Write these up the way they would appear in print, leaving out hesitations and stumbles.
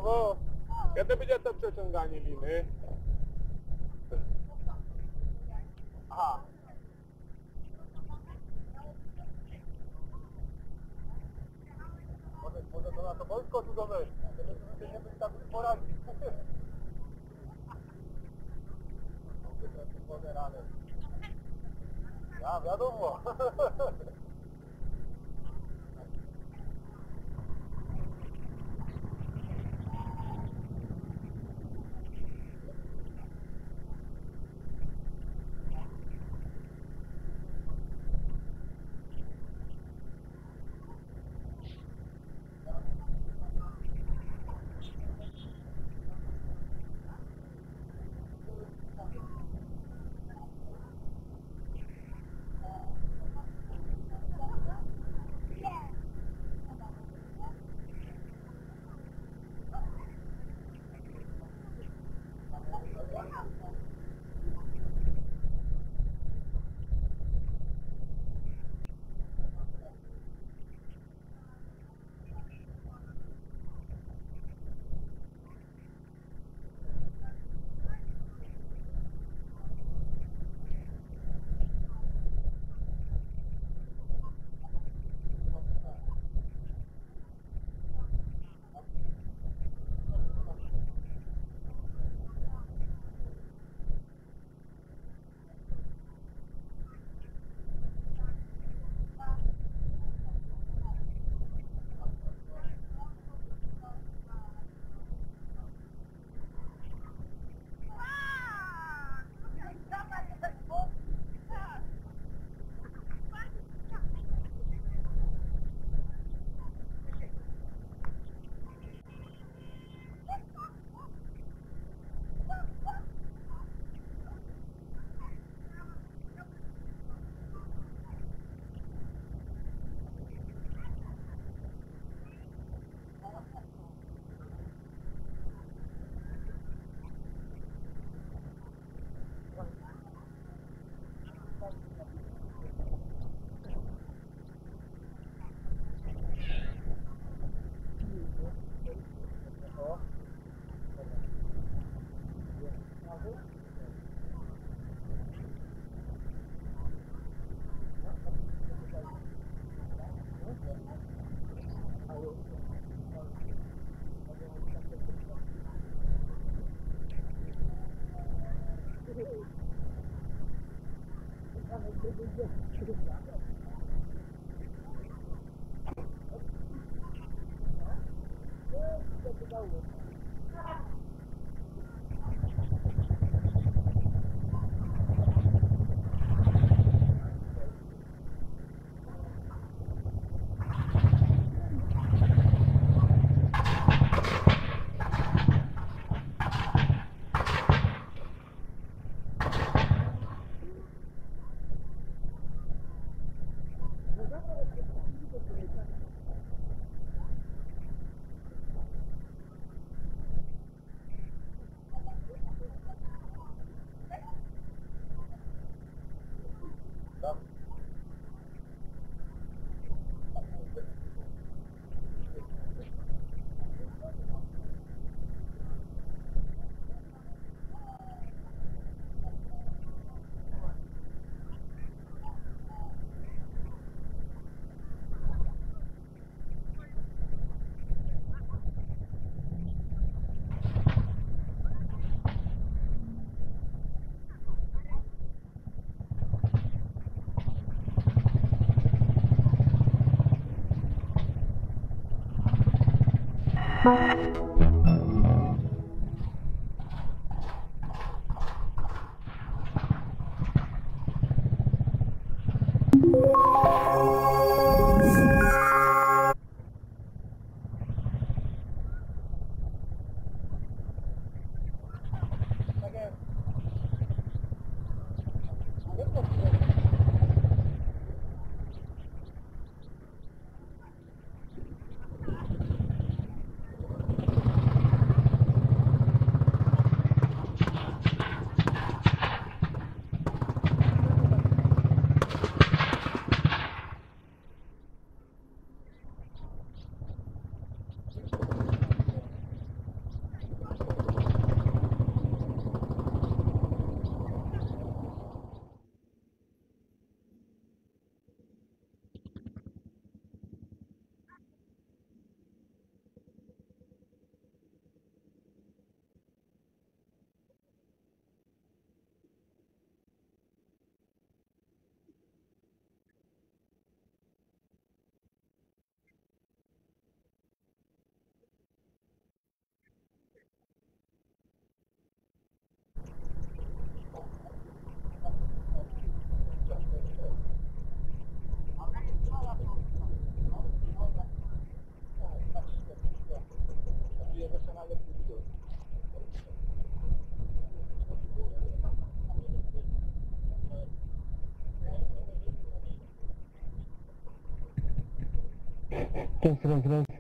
Brawo! Kiedy będzie to przeciąganie liny? Aha. Może to na to wojsko tu dowejść, żeby nie być tak poradzić. Ja, wiadomo. Raz.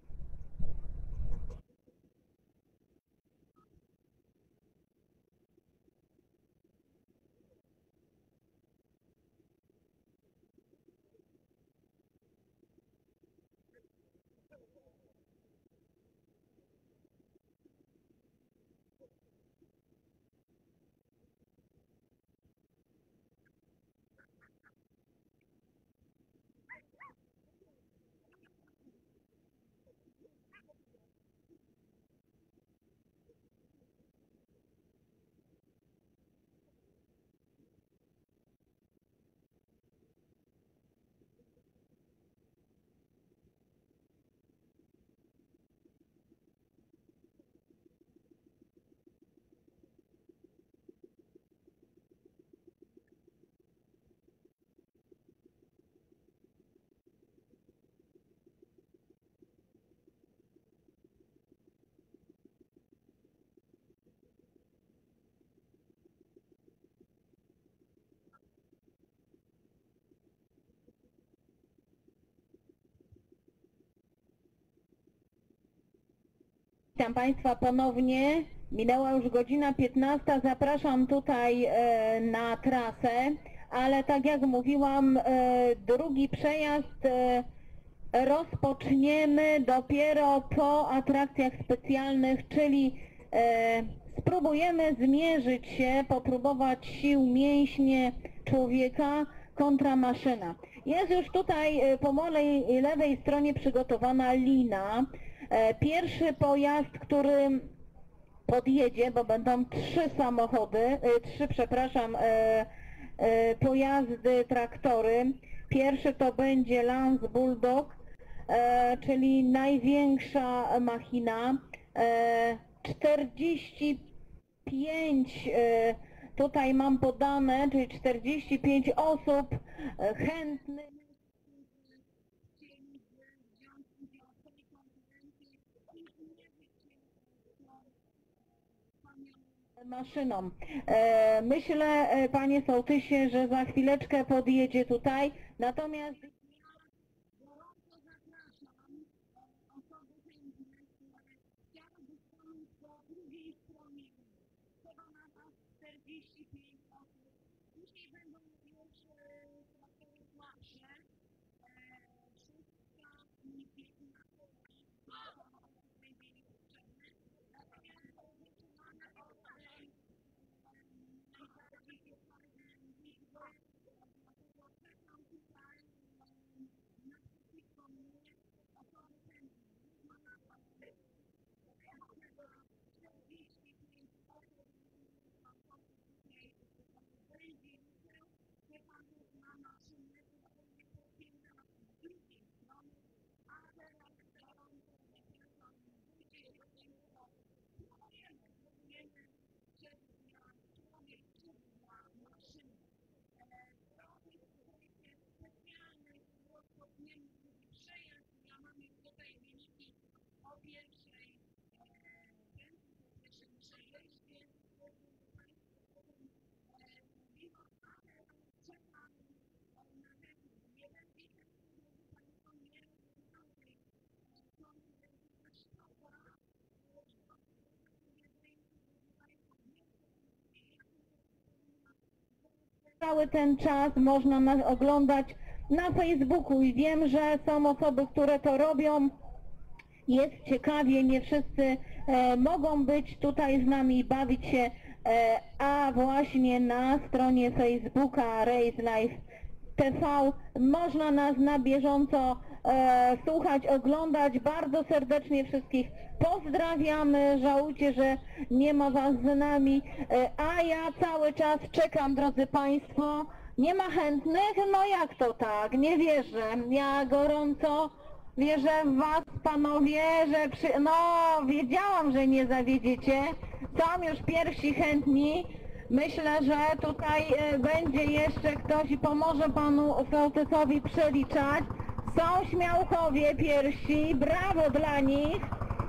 Witam Państwa ponownie. Minęła już godzina 15. Zapraszam tutaj na trasę, ale tak jak mówiłam, drugi przejazd rozpoczniemy dopiero po atrakcjach specjalnych, czyli spróbujemy zmierzyć się, popróbować sił mięśnie człowieka kontra maszyna. Jest już tutaj po mojej lewej stronie przygotowana lina. Pierwszy pojazd, który podjedzie, bo będą pojazdy, traktory. Pierwszy to będzie Lance Bulldog, czyli największa machina. 45, tutaj mam podane, czyli 45 osób chętnych. Maszyną. Myślę, panie sołtysie, że za chwileczkę podjedzie tutaj, natomiast cały ten czas można nas oglądać na Facebooku i wiem, że są osoby, które to robią. Jest ciekawie, nie wszyscy mogą być tutaj z nami i bawić się, a właśnie na stronie Facebooka Race Life TV można nas na bieżąco słuchać, oglądać. Bardzo serdecznie wszystkich pozdrawiamy, żałujcie, że nie ma was z nami, a ja cały czas czekam, drodzy Państwo. Nie ma chętnych? No jak to tak? Nie wierzę. Ja gorąco wierzę w was, panowie, że no wiedziałam, że nie zawiedziecie. Są już pierwsi chętni. Myślę, że tutaj będzie jeszcze ktoś i pomoże panu sołtysowi przeliczać. Są Śmiałkowie pierwsi, brawo dla nich,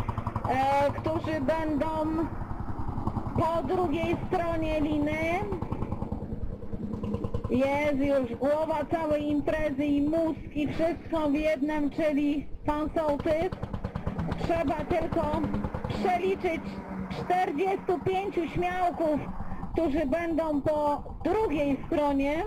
którzy będą po drugiej stronie liny. Jest już głowa całej imprezy i mózg i wszystko w jednym, czyli pan sołtys. Trzeba tylko przeliczyć 45 śmiałków, którzy będą po drugiej stronie.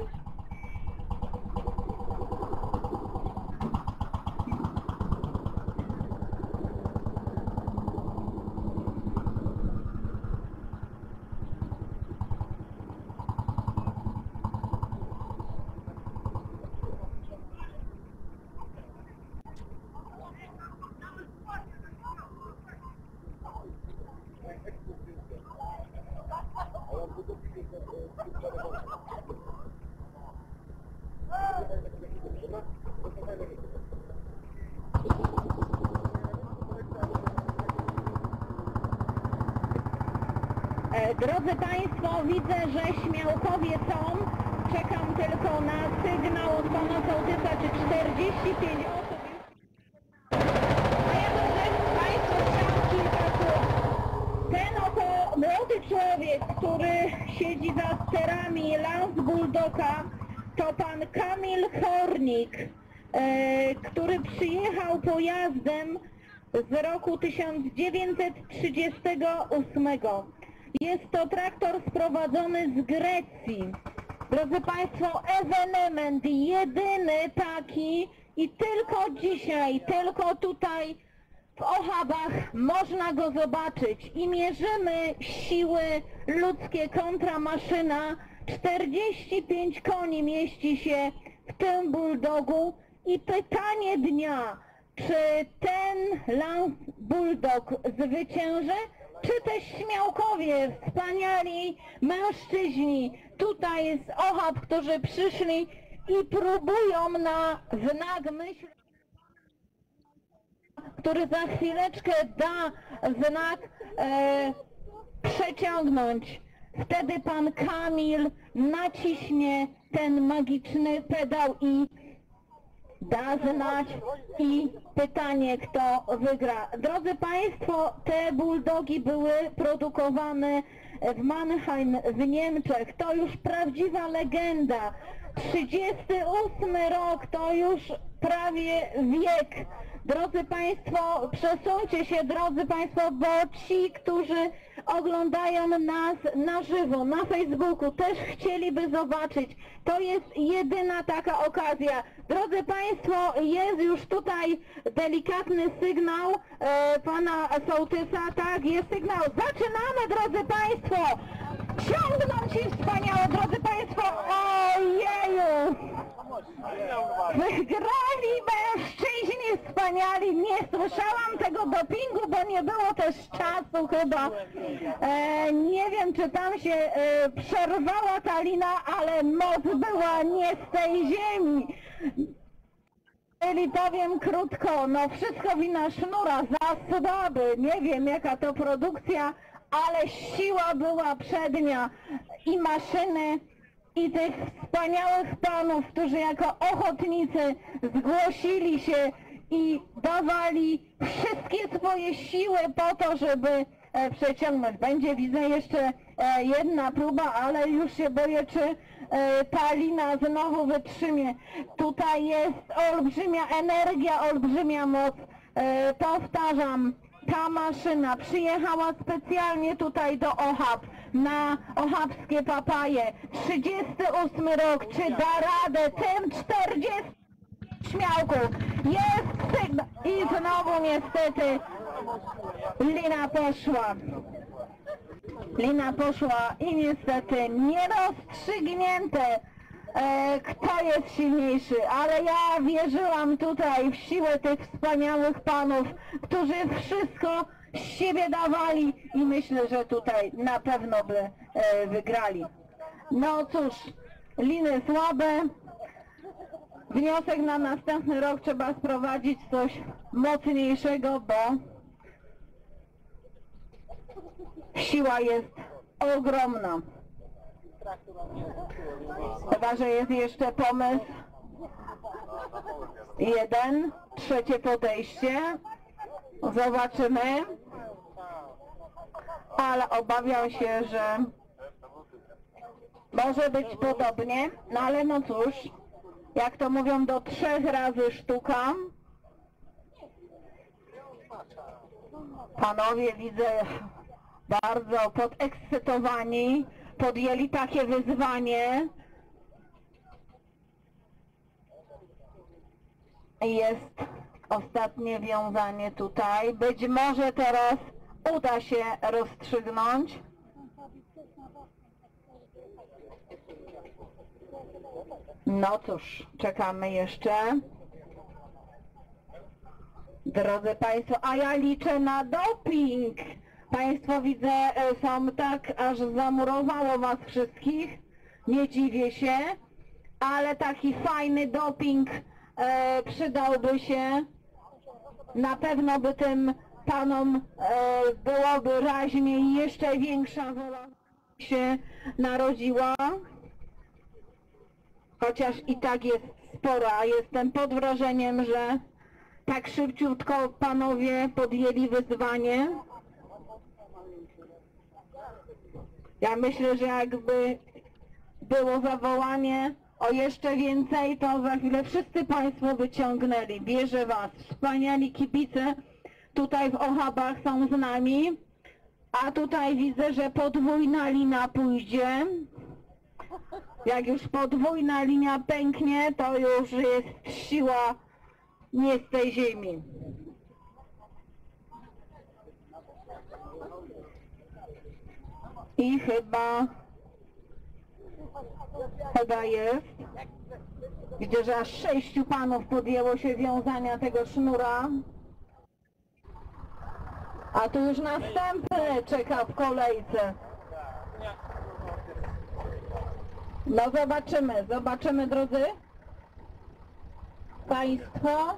Drodzy Państwo, widzę, że śmiałkowie są. Czekam tylko na sygnał od pana sołtysa, czy 45 osób. A ja bym Państwu chciał kilka słów. Ten oto młody człowiek, który siedzi za sterami Lance Bulldoga, to pan Kamil Hornik, który przyjechał pojazdem z roku 1938. Jest to traktor sprowadzony z Grecji. Drodzy Państwo, ewenement jedyny taki i tylko dzisiaj, tylko tutaj w Ochabach można go zobaczyć i mierzymy siły ludzkie kontra maszyna. 45 koni mieści się w tym bulldogu i pytanie dnia, czy ten Lance Bulldog zwycięży? Czy też śmiałkowie, wspaniali mężczyźni tutaj z Ochab, którzy przyszli i próbują na znak myśli, który za chwileczkę da znak, przeciągnąć. Wtedy pan Kamil naciśnie ten magiczny pedał i da znać i pytanie, kto wygra. Drodzy Państwo, te bulldogi były produkowane w Mannheim w Niemczech. To już prawdziwa legenda. 38 rok to już prawie wiek. Drodzy Państwo, przesuńcie się, drodzy Państwo, bo ci, którzy oglądają nas na żywo, na Facebooku, też chcieliby zobaczyć. To jest jedyna taka okazja. Drodzy Państwo, jest już tutaj delikatny sygnał pana sołtysa. Tak, jest sygnał. Zaczynamy, drodzy Państwo! Ciągną ci wspaniałe, drodzy Państwo! Ojeju! Wygrali mężczyźni wspaniali. Nie słyszałam tego dopingu, bo nie było też czasu chyba. Nie wiem, czy tam się przerwała ta lina, ale moc była nie z tej ziemi. Czyli powiem krótko, no wszystko wina sznura, za słaby. Nie wiem, jaka to produkcja, ale siła była przednia i maszyny, i tych wspaniałych panów, którzy jako ochotnicy zgłosili się i dawali wszystkie swoje siły po to, żeby przeciągnąć. Będzie, widzę, jeszcze jedna próba, ale już się boję, czy ta lina znowu wytrzymie. Tutaj jest olbrzymia energia, olbrzymia moc. Powtarzam, ta maszyna przyjechała specjalnie tutaj do Ochab, na ochabskie papaje. 38 rok, czy da radę tym 40 śmiałków? Jest sygnał i znowu niestety lina poszła. Lina poszła i niestety nierozstrzygnięte, kto jest silniejszy, ale ja wierzyłam tutaj w siłę tych wspaniałych panów, którzy wszystko z siebie dawali i myślę, że tutaj na pewno by wygrali. No cóż, liny słabe. Wniosek na następny rok, trzeba sprowadzić coś mocniejszego, bo siła jest ogromna. Chyba że jest jeszcze pomysł jeden, trzecie podejście. Zobaczymy. Ale obawiam się, że Może być podobnie, no ale no cóż, jak to mówią, do 3 razy sztuka. Panowie, widzę, bardzo podekscytowani, podjęli takie wyzwanie. Jest ostatnie wiązanie tutaj. Być może teraz uda się rozstrzygnąć. No cóż, czekamy jeszcze. Drodzy Państwo, a ja liczę na doping. Państwo, widzę, są tak, aż zamurowało Was wszystkich. Nie dziwię się, ale taki fajny doping przydałby się. Na pewno by tym panom byłoby raźniej i jeszcze większa wola się narodziła. Chociaż i tak jest spora. Jestem pod wrażeniem, że tak szybciutko panowie podjęli wyzwanie. Ja myślę, że jakby było zawołanie o jeszcze więcej, to za chwilę wszyscy Państwo wyciągnęli. Bierze Was. Wspaniali kibice tutaj w Ochabach są z nami. A tutaj widzę, że podwójna linia pójdzie. Jak już podwójna linia pęknie, to już jest siła nie z tej ziemi. I chyba jest. Widzę, że aż 6 panów podjęło się wiązania tego sznura. A tu już następny czeka w kolejce. No zobaczymy drodzy Państwo.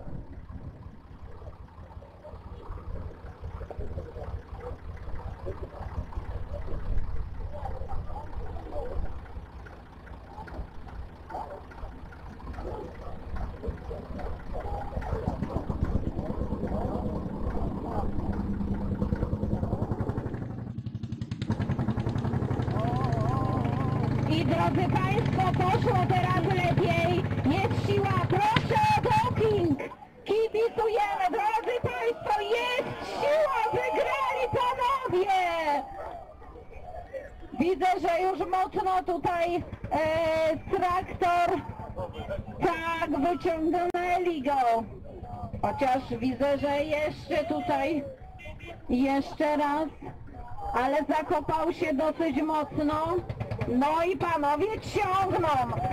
I drodzy Państwo, poszło teraz lepiej, jest siła, proszę o doping, kibicujemy, drodzy Państwo, jest siła, wygrali panowie! Widzę, że już mocno tutaj traktor, tak, wyciągnęli go, chociaż widzę, że jeszcze tutaj, jeszcze raz, ale zakopał się dosyć mocno. No i panowie ciągną,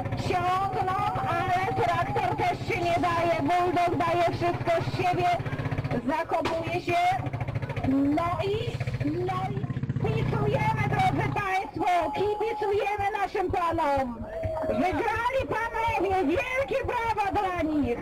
ale traktor też się nie daje, bulldog daje wszystko z siebie, zakopuje się, no i kibicujemy, drodzy Państwo, kibicujemy naszym panom, wygrali panowie, wielkie brawa dla nich.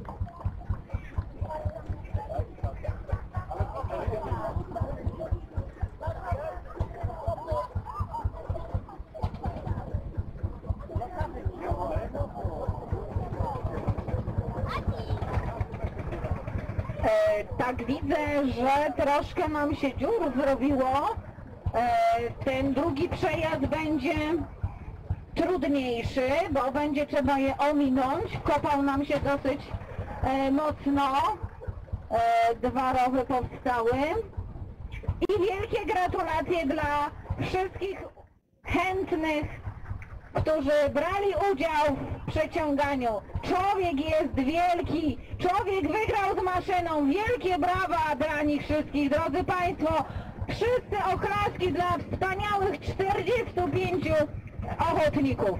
Tak widzę, że troszkę nam się dziur zrobiło. Ten drugi przejazd będzie trudniejszy, bo będzie trzeba je ominąć. Kopał nam się dosyć mocno. 2 rowy powstały. I wielkie gratulacje dla wszystkich chętnych, którzy brali udział w przeciąganiu. Człowiek jest wielki, człowiek wygrał z maszyną, wielkie brawa dla nich wszystkich, drodzy Państwo, wszyscy oklaski dla wspaniałych 45 ochotników.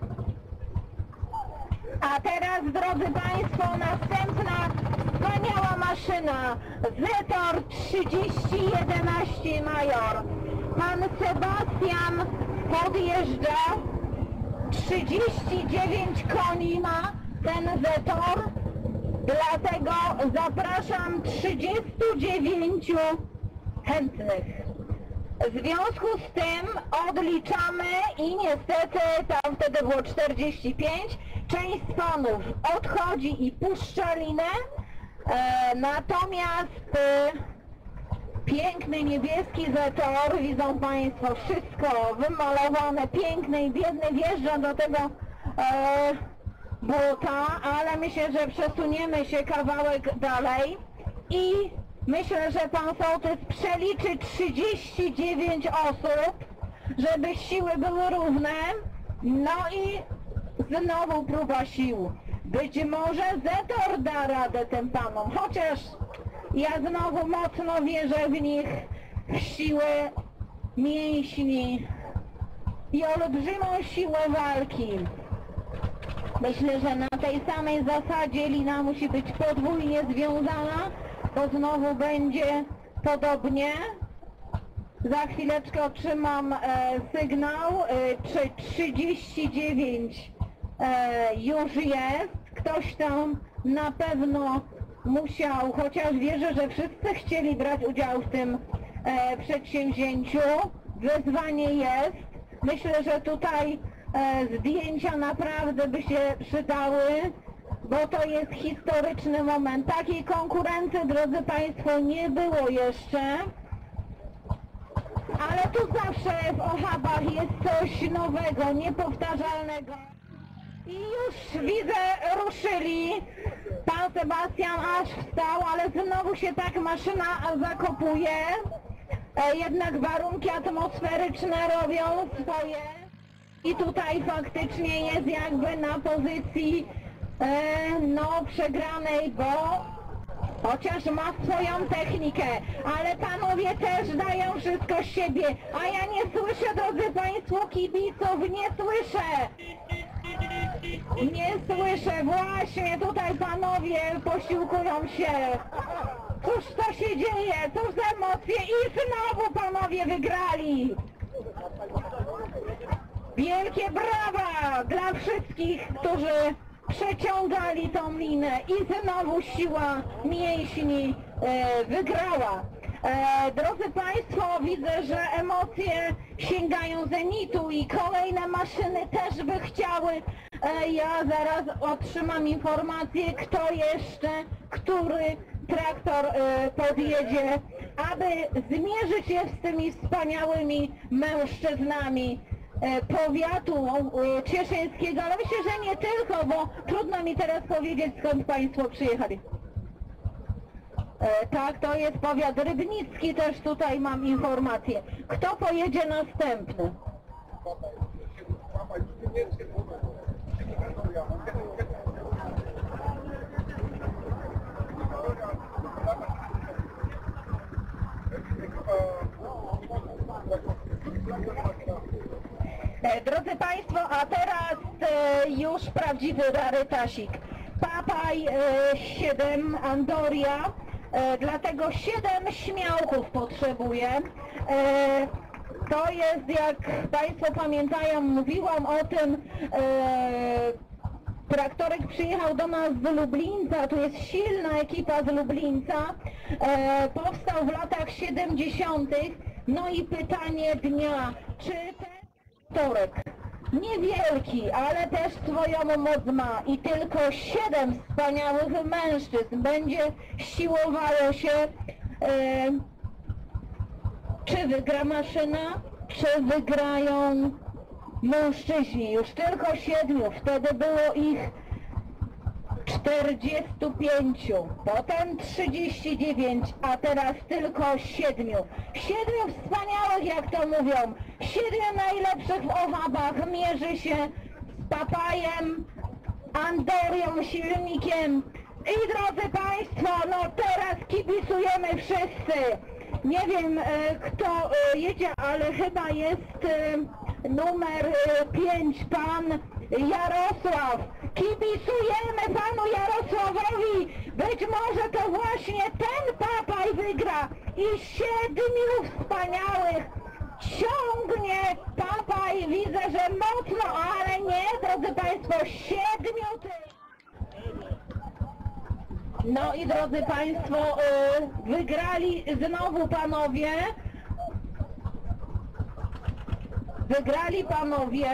A teraz, drodzy Państwo, następna wspaniała maszyna, Zetor 3011 Major. Pan Sebastian podjeżdża. 39 koni ma ten Zetor, dlatego zapraszam 39 chętnych. W związku z tym odliczamy i niestety tam wtedy było 45, część z panów odchodzi i puszcza linę, natomiast Piękny niebieski Zetor, widzą Państwo, wszystko wymalowane, piękny i biedny wjeżdża do tego buta, ale myślę, że przesuniemy się kawałek dalej i myślę, że Pan Sołtys przeliczy 39 osób, żeby siły były równe. No i znowu próba sił. Być może Zetor da radę tym panom, chociaż ja znowu mocno wierzę w nich, w siłę mięśni i olbrzymą siłę walki. Myślę, że na tej samej zasadzie lina musi być podwójnie związana, bo znowu będzie podobnie. Za chwileczkę otrzymam sygnał, czy 39 już jest. Ktoś tam na pewno musiał, chociaż wierzę, że wszyscy chcieli brać udział w tym przedsięwzięciu. Wyzwanie jest. Myślę, że tutaj zdjęcia naprawdę by się przydały, bo to jest historyczny moment. Takiej konkurencji, drodzy Państwo, nie było jeszcze. Ale tu zawsze w Ochabach jest coś nowego, niepowtarzalnego. I już widzę, ruszyli. Pan Sebastian aż wstał, ale znowu się tak maszyna zakopuje. Jednak warunki atmosferyczne robią swoje. I tutaj faktycznie jest jakby na pozycji przegranej, bo chociaż ma swoją technikę, ale panowie też dają wszystko z siebie. A ja nie słyszę, drodzy Państwo, kibiców, nie słyszę. Nie słyszę, właśnie tutaj panowie posiłkują się. Cóż to się dzieje, cóż za emocje i znowu panowie wygrali. Wielkie brawa dla wszystkich, którzy przeciągali tą linę i znowu siła mięśni wygrała. Drodzy Państwo, widzę, że emocje sięgają zenitu i kolejne maszyny też by chciały. Ja zaraz otrzymam informację, kto jeszcze, który traktor podjedzie, aby zmierzyć się z tymi wspaniałymi mężczyznami powiatu cieszyńskiego, ale myślę, że nie tylko, bo trudno mi teraz powiedzieć, skąd Państwo przyjechali. Tak, to jest powiat rybnicki, też tutaj mam informację. Kto pojedzie następny? Drodzy Państwo, a teraz już prawdziwy rarytasik. Papaj 7 Andoria, dlatego 7 śmiałków potrzebuję. To jest, jak Państwo pamiętają, mówiłam o tym, traktorek przyjechał do nas z Lublińca, tu jest silna ekipa z Lublińca, powstał w latach 70. No i pytanie dnia, czy ten traktorek niewielki, ale też swoją moc ma i tylko 7 wspaniałych mężczyzn będzie siłowało się, czy wygra maszyna, czy wygrają mężczyźni. Już tylko 7, wtedy było ich 45, potem 39, a teraz tylko 7. 7 wspaniałych, jak to mówią, 7 najlepszych w Ochabach mierzy się z Papajem, Andorią, silnikiem. I drodzy Państwo, no teraz kibicujemy wszyscy. Nie wiem, kto jedzie, ale chyba jest numer 5, pan Jarosław. Kibicujemy panu Jarosławowi. Być może to właśnie ten Papaj wygra. I 7 wspaniałych ciągnie Papaj. Widzę, że mocno, ale nie, drodzy Państwo, 7 tych. No i drodzy Państwo, wygrali znowu panowie. Wygrali panowie.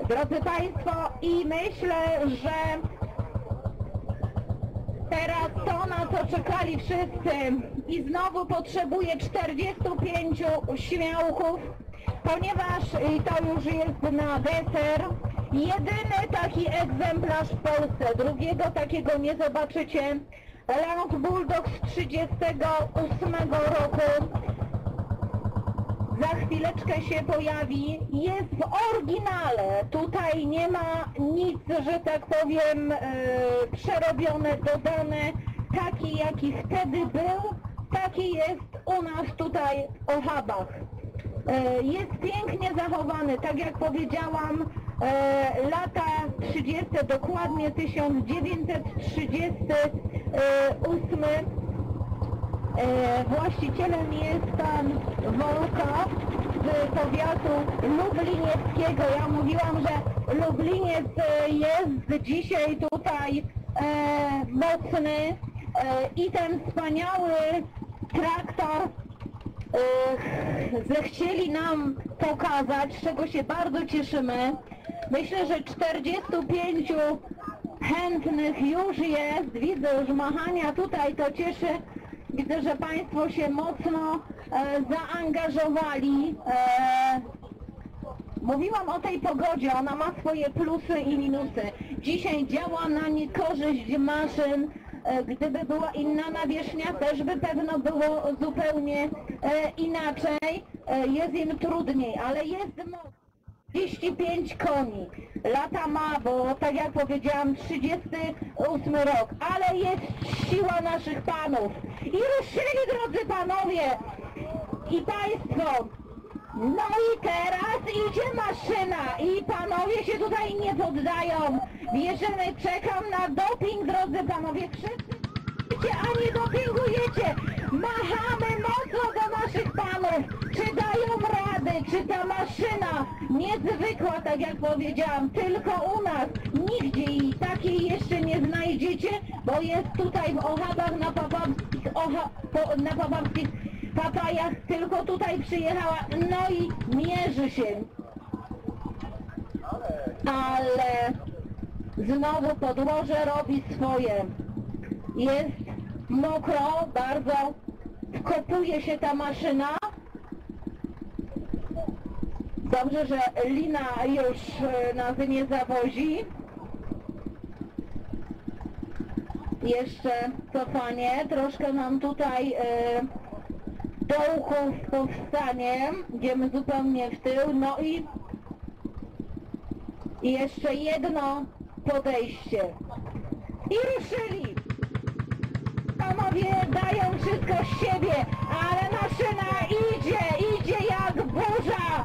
Drodzy Państwo, i myślę, że teraz to, na co czekali wszyscy, i znowu potrzebuję 45 śmiałków, ponieważ i to już jest na deser, jedyny taki egzemplarz w Polsce, drugiego takiego nie zobaczycie. Lance Bulldog z 38 roku, za chwileczkę się pojawi, jest w oryginale, tutaj nie ma nic, że tak powiem, przerobione, dodane, taki jaki wtedy był, taki jest u nas tutaj w Ochabach. Jest pięknie zachowany, tak jak powiedziałam, lata 30, dokładnie 1938. Właścicielem jest pan Wolka z powiatu lublinieckiego. Ja mówiłam, że Lubliniec jest dzisiaj tutaj mocny i ten wspaniały traktor zechcieli nam pokazać, z czego się bardzo cieszymy. Myślę, że 45 chętnych już jest, widzę już machania tutaj, to cieszy. Widzę, że Państwo się mocno zaangażowali. Mówiłam o tej pogodzie, ona ma swoje plusy i minusy. Dzisiaj działa na niekorzyść maszyn. Gdyby była inna nawierzchnia, też by pewno było zupełnie inaczej. Jest im trudniej, ale jest moc. 35 koni. Lata ma, bo tak jak powiedziałam, 38 rok, ale jest siła naszych panów. I ruszyli, drodzy panowie i państwo. No i teraz idzie maszyna i panowie się tutaj nie poddają. Wierzymy, czekam na doping, drodzy panowie. Wszyscy a nie dopingujecie. Machamy mocno do naszych panów. Czy dają rady, czy ta maszyna niezwykła, tak jak powiedziałam, tylko u nas, nigdzie i takiej jeszcze nie znajdziecie, bo jest tutaj w Ochabach na Papawskich Papajach, tylko tutaj przyjechała, no i mierzy się. Ale znowu podłoże robi swoje. Jest mokro, bardzo wkopuje się ta maszyna. Dobrze, że lina już nas nie zawozi. Jeszcze cofanie, troszkę nam tutaj dołków powstanie. Idziemy zupełnie w tył, no i jeszcze jedno podejście. I ruszyli. Panowie dają wszystko z siebie, ale maszyna idzie jak burza.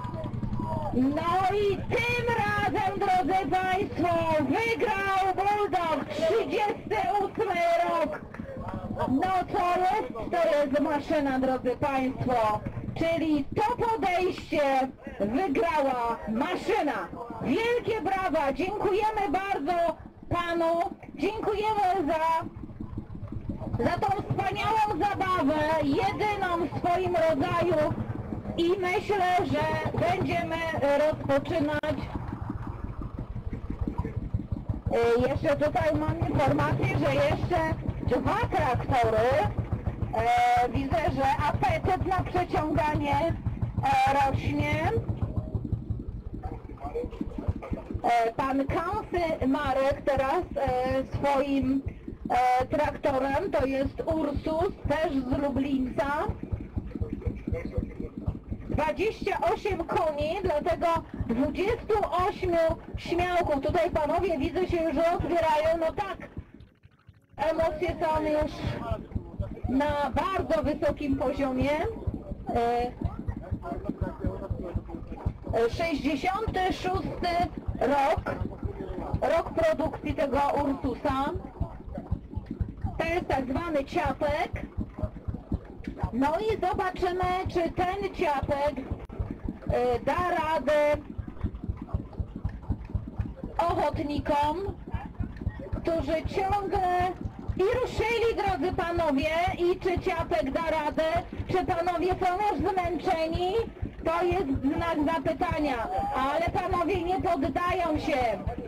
No i tym razem, drodzy Państwo, wygrał Bulldog, 38 rok. No to jest maszyna, drodzy Państwo, czyli to podejście wygrała maszyna. Wielkie brawa, dziękujemy bardzo Panu, dziękujemy za tą wspaniałą zabawę, jedyną w swoim rodzaju i myślę, że będziemy rozpoczynać. Jeszcze tutaj mam informację, że jeszcze 2 traktory. Widzę, że apetyt na przeciąganie rośnie. Pan Kansy Marek teraz swoim traktorem, to jest Ursus, też z Lublińca. 28 koni, dlatego 28 śmiałków. Tutaj panowie widzę się już otwierają, no tak. Emocje są już na bardzo wysokim poziomie. 66 rok produkcji tego Ursusa. To jest tak zwany ciapek. No i zobaczymy, czy ten ciapek da radę ochotnikom, którzy ciągle i ruszyli, drodzy panowie, i czy ciapek da radę, czy panowie są już zmęczeni, To jest znak zapytania, ale panowie nie poddają się.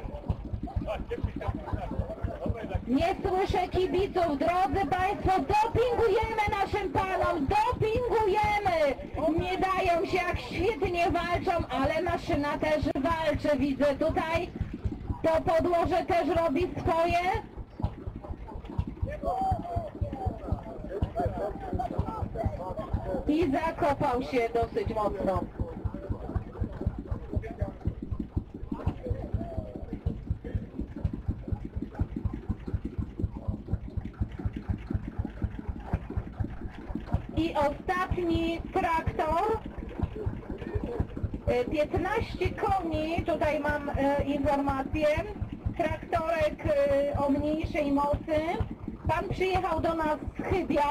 Nie słyszę kibiców, drodzy państwo, dopingujemy naszym panom, dopingujemy! Nie dają się, jak świetnie walczą, ale maszyna też walczy, widzę tutaj. To podłoże też robi swoje. I zakopał się dosyć mocno. I ostatni traktor, 15 koni, tutaj mam informację, traktorek o mniejszej mocy. Pan przyjechał do nas z Chybia,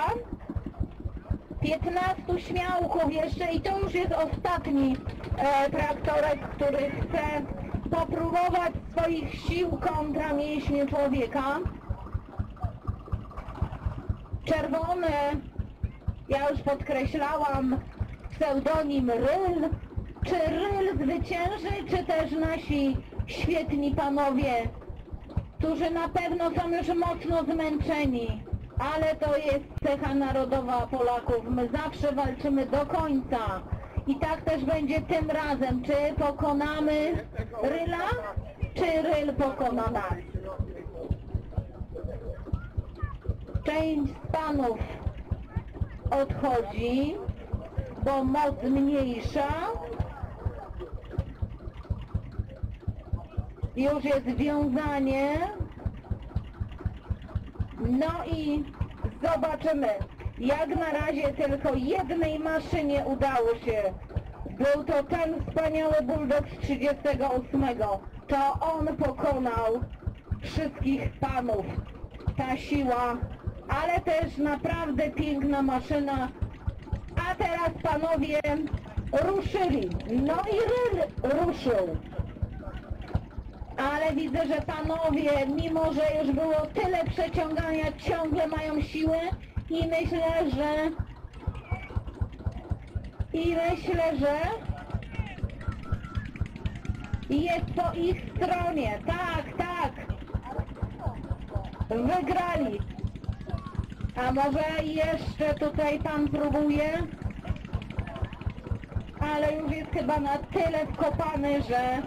15 śmiałków jeszcze i to już jest ostatni traktorek, który chce popróbować swoich sił kontra mięśnie człowieka. Czerwony, ja już podkreślałam, pseudonim Ryl. Czy Ryl zwycięży, czy też nasi świetni panowie, którzy na pewno są już mocno zmęczeni, ale to jest cecha narodowa Polaków. My zawsze walczymy do końca i tak też będzie tym razem. Czy pokonamy Ryla, czy Ryl pokona nas? Część z panów odchodzi, bo moc mniejsza. Już jest wiązanie. No i zobaczymy. Jak na razie tylko jednej maszynie udało się. Był to ten wspaniały bulldog z 38. To on pokonał wszystkich panów. Ta siła, ale też naprawdę piękna maszyna. A teraz panowie ruszyli. No i Ryl ruszył. Ale widzę, że panowie, mimo że już było tyle przeciągania, ciągle mają siłę i myślę, że jest po ich stronie. Tak. Wygrali. A może jeszcze tutaj pan próbuje? Ale już jest chyba na tyle wkopany, że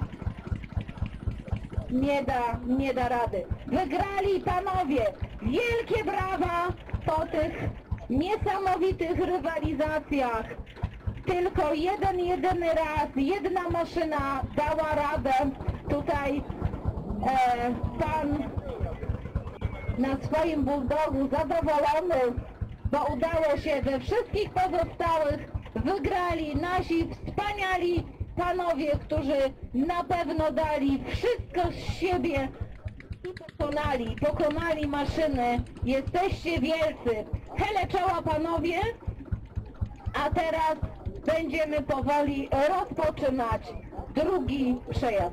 nie da rady. Wygrali panowie! Wielkie brawa po tych niesamowitych rywalizacjach. Tylko jedyny raz, jedna maszyna dała radę. Tutaj pan na swoim bulldogu zadowolony, bo udało się. We wszystkich pozostałych wygrali nasi wspaniali panowie, którzy na pewno dali wszystko z siebie i pokonali maszyny. Jesteście wielcy. Hele czoła panowie, a teraz będziemy powoli rozpoczynać drugi przejazd.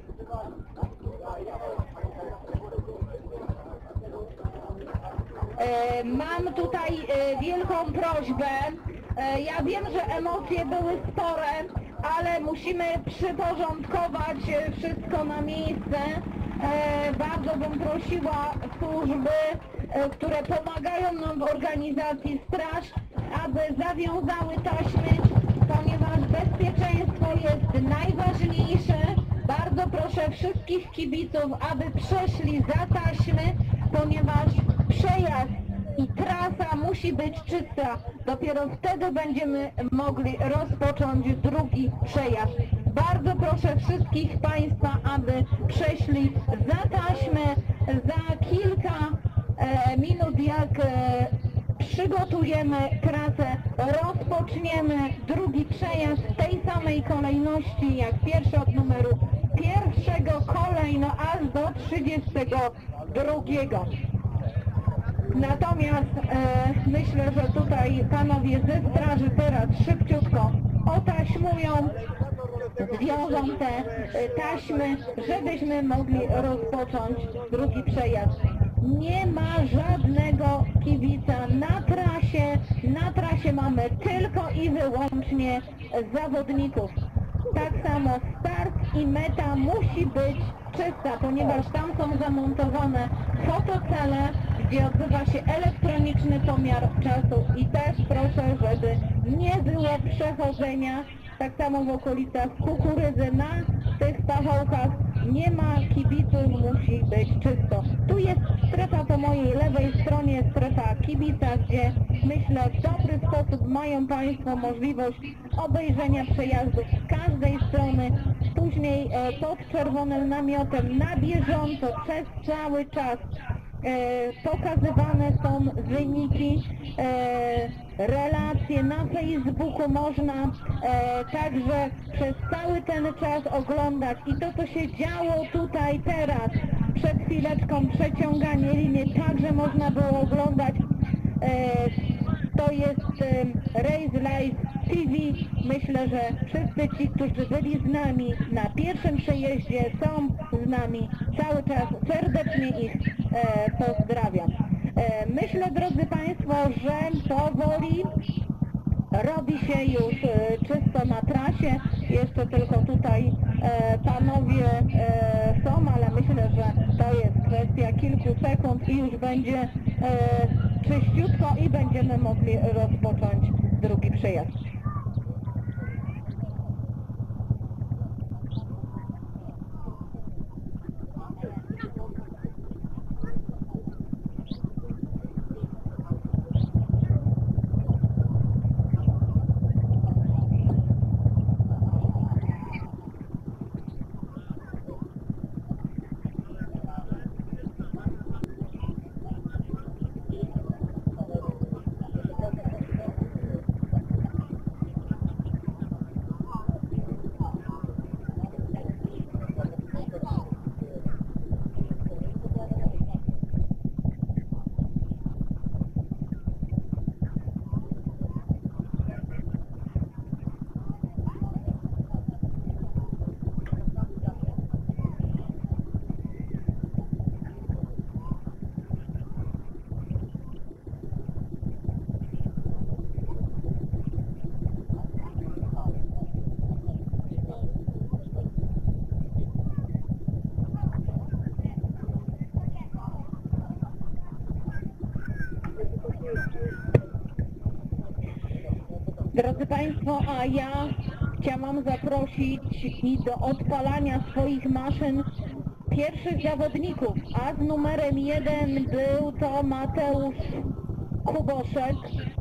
Mam tutaj wielką prośbę. Ja wiem, że emocje były spore, ale musimy przyporządkować wszystko na miejsce. Bardzo bym prosiła służby, które pomagają nam w organizacji straż, aby zawiązały taśmy, ponieważ bezpieczeństwo jest najważniejsze. Bardzo proszę wszystkich kibiców, aby przeszli za taśmy, ponieważ przejazd i trasa musi być czysta. Dopiero wtedy będziemy mogli rozpocząć drugi przejazd. Bardzo proszę wszystkich państwa, aby przeszli za taśmę. Za kilka minut, jak przygotujemy trasę, rozpoczniemy drugi przejazd w tej samej kolejności jak pierwszy, od numeru pierwszego kolejno aż do 32. Natomiast myślę, że tutaj panowie ze straży teraz szybciutko otaśmują, zwiążą te taśmy, żebyśmy mogli rozpocząć drugi przejazd. nie ma żadnego kibica na trasie. Na trasie mamy tylko i wyłącznie zawodników. Tak samo start i meta musi być czysta, ponieważ tam są zamontowane fotocele, gdzie odbywa się elektroniczny pomiar czasu i też proszę, żeby nie było przechodzenia. Tak samo w okolicach Kukurydzy na tych pachołkach nie ma kibiców, musi być czysto. Tu jest strefa po mojej lewej stronie, strefa kibica, gdzie myślę w dobry sposób mają Państwo możliwość obejrzenia przejazdów z każdej strony. Później pod czerwonym namiotem na bieżąco przez cały czas pokazywane są wyniki, relacje na Facebooku, można także przez cały ten czas oglądać i to, co się działo tutaj teraz, przed chwileczką przeciąganie linii, także można było oglądać. To jest Race Live TV. Myślę, że wszyscy ci, którzy byli z nami na pierwszym przejeździe, są z nami cały czas. Serdecznie ich pozdrawiam. Myślę, drodzy Państwo, że powoli robi się już czysto na trasie. Jeszcze tylko tutaj panowie są, ale myślę, że to jest kwestia kilku sekund i już będzie czyściutko i będziemy mogli rozpocząć drugi przejazd. Drodzy Państwo, a ja chciałam zaprosić i do odpalania swoich maszyn pierwszych zawodników, a z numerem 1 był to Mateusz Kuboszek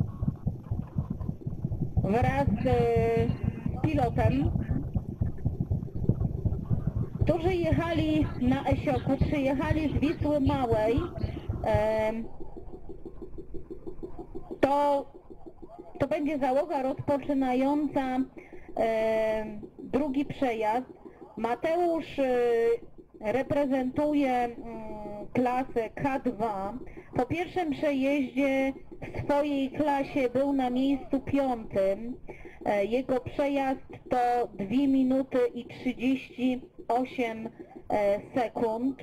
wraz z pilotem, którzy jechali na Esioku, przyjechali z Wisły Małej. To będzie załoga rozpoczynająca drugi przejazd. Mateusz reprezentuje klasę K2. Po pierwszym przejeździe w swojej klasie był na miejscu 5. Jego przejazd to 2 minuty i 38 sekund.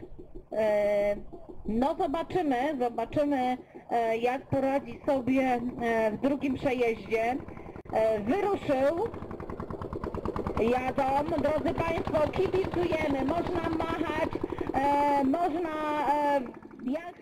No zobaczymy jak poradzi sobie w drugim przejeździe. Wyruszył, jadą, drodzy Państwo, kibicujemy, można machać, można jak...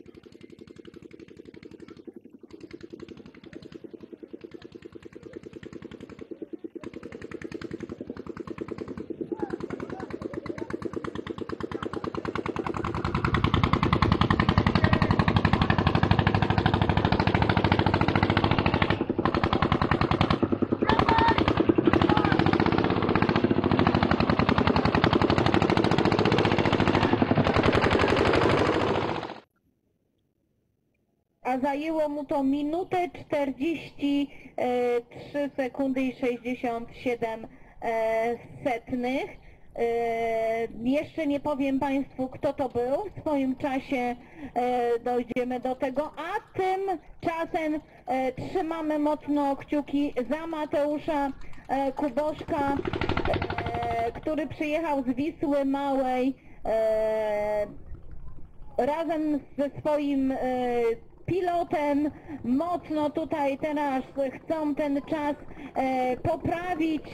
A zajęło mu to minutę 43 sekundy i 67 setnych. Jeszcze nie powiem Państwu, kto to był. W swoim czasie dojdziemy do tego, a tymczasem trzymamy mocno kciuki za Mateusza Kuboszka, który przyjechał z Wisły Małej. razem ze swoim pilotem mocno tutaj teraz chcą ten czas poprawić.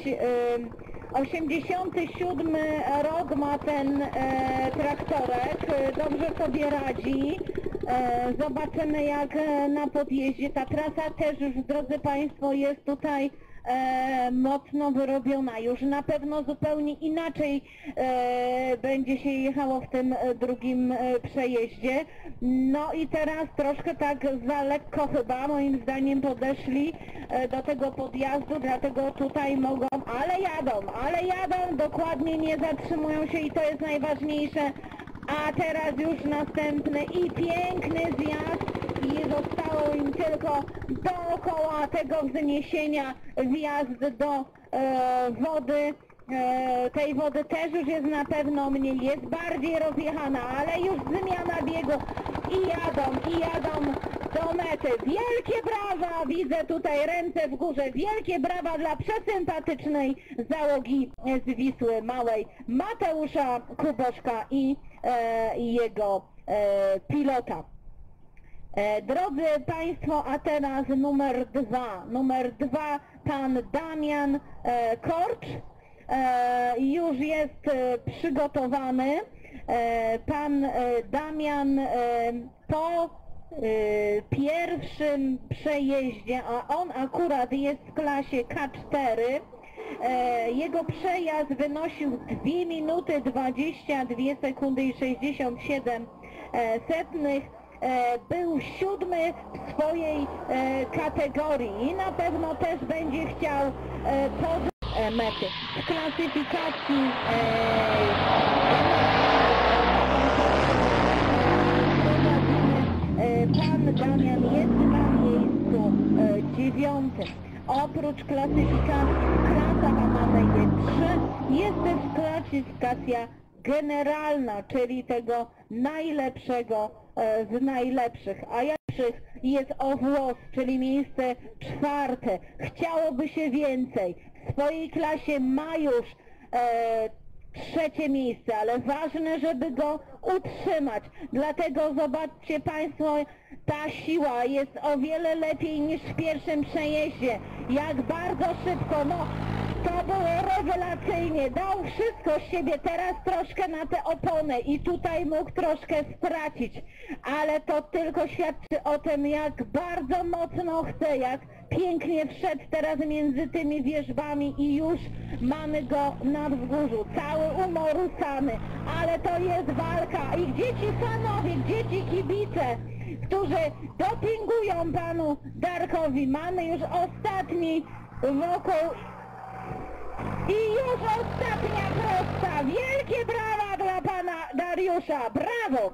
87 rok ma ten traktorek, dobrze sobie radzi. Zobaczymy jak na podjeździe. Ta trasa też już, drodzy Państwo, jest tutaj mocno wyrobiona. Już na pewno zupełnie inaczej będzie się jechało w tym drugim przejeździe. No i teraz troszkę tak za lekko chyba moim zdaniem podeszli do tego podjazdu, dlatego tutaj mogą, ale jadą, dokładnie nie zatrzymują się i to jest najważniejsze. A teraz już następny i piękny zjazd i zostało im tylko dookoła tego wzniesienia wjazd do wody. Tej wody też już jest na pewno mniej, jest bardziej rozjechana, ale już zmiana biegu i jadą do mety. Wielkie brawa, widzę tutaj ręce w górze, wielkie brawa dla przesympatycznej załogi z Wisły Małej, Mateusza Kuboszka i jego pilota. Drodzy Państwo, a teraz numer dwa, pan Damian Korcz. Już jest przygotowany. Pan Damian po pierwszym przejeździe, a on akurat jest w klasie K4, jego przejazd wynosił 2 minuty 22 sekundy i 67 setnych. Był 7 w swojej kategorii i na pewno też będzie chciał podejść mety. W klasyfikacji pan Damian jest na miejscu 9. Oprócz klasyfikacji w klasach, a mamy je 3, jest też klasyfikacja generalna, czyli tego najlepszego z najlepszych, a lepszych jest o włos, czyli miejsce 4. Chciałoby się więcej. W swojej klasie ma już 3. miejsce, ale ważne, żeby go utrzymać. Dlatego zobaczcie Państwo, ta siła jest o wiele lepiej niż w pierwszym przejeździe. Jak bardzo szybko, no to było rewelacyjnie, dał wszystko z siebie, teraz troszkę na te opony i tutaj mógł troszkę stracić, ale to tylko świadczy o tym, jak bardzo mocno chce, jak pięknie wszedł teraz między tymi wierzbami i już mamy go na wzgórzu, cały umorusany, ale to jest walka i gdzie ci fanowie, gdzie ci kibice, którzy dopingują panu Darkowi, mamy już ostatni wokół. I już ostatnia prosta. Wielkie brawa dla pana Dariusza. Brawo!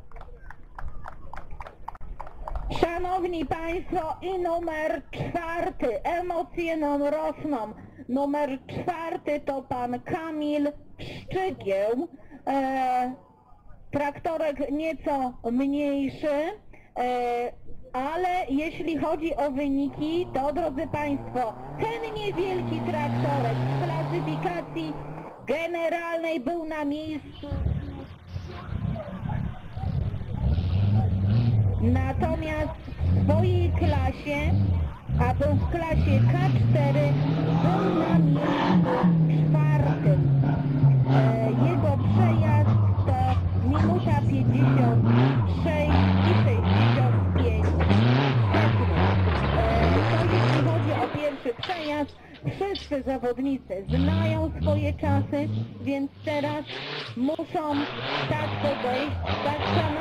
Szanowni Państwo, i numer 4. Emocje nam rosną. Numer 4 to pan Kamil Szczygieł. Traktorek nieco mniejszy. Ale jeśli chodzi o wyniki, to drodzy Państwo, ten niewielki traktorek w klasyfikacji generalnej był na miejscu. Natomiast w swojej klasie, a był w klasie K4, był na miejscu 4. Jego przejazd to minuta 56 i 65 sekund. To jeśli chodzi o pierwszy przejazd, wszyscy zawodnicy znają swoje czasy, więc teraz muszą tak podejść, tak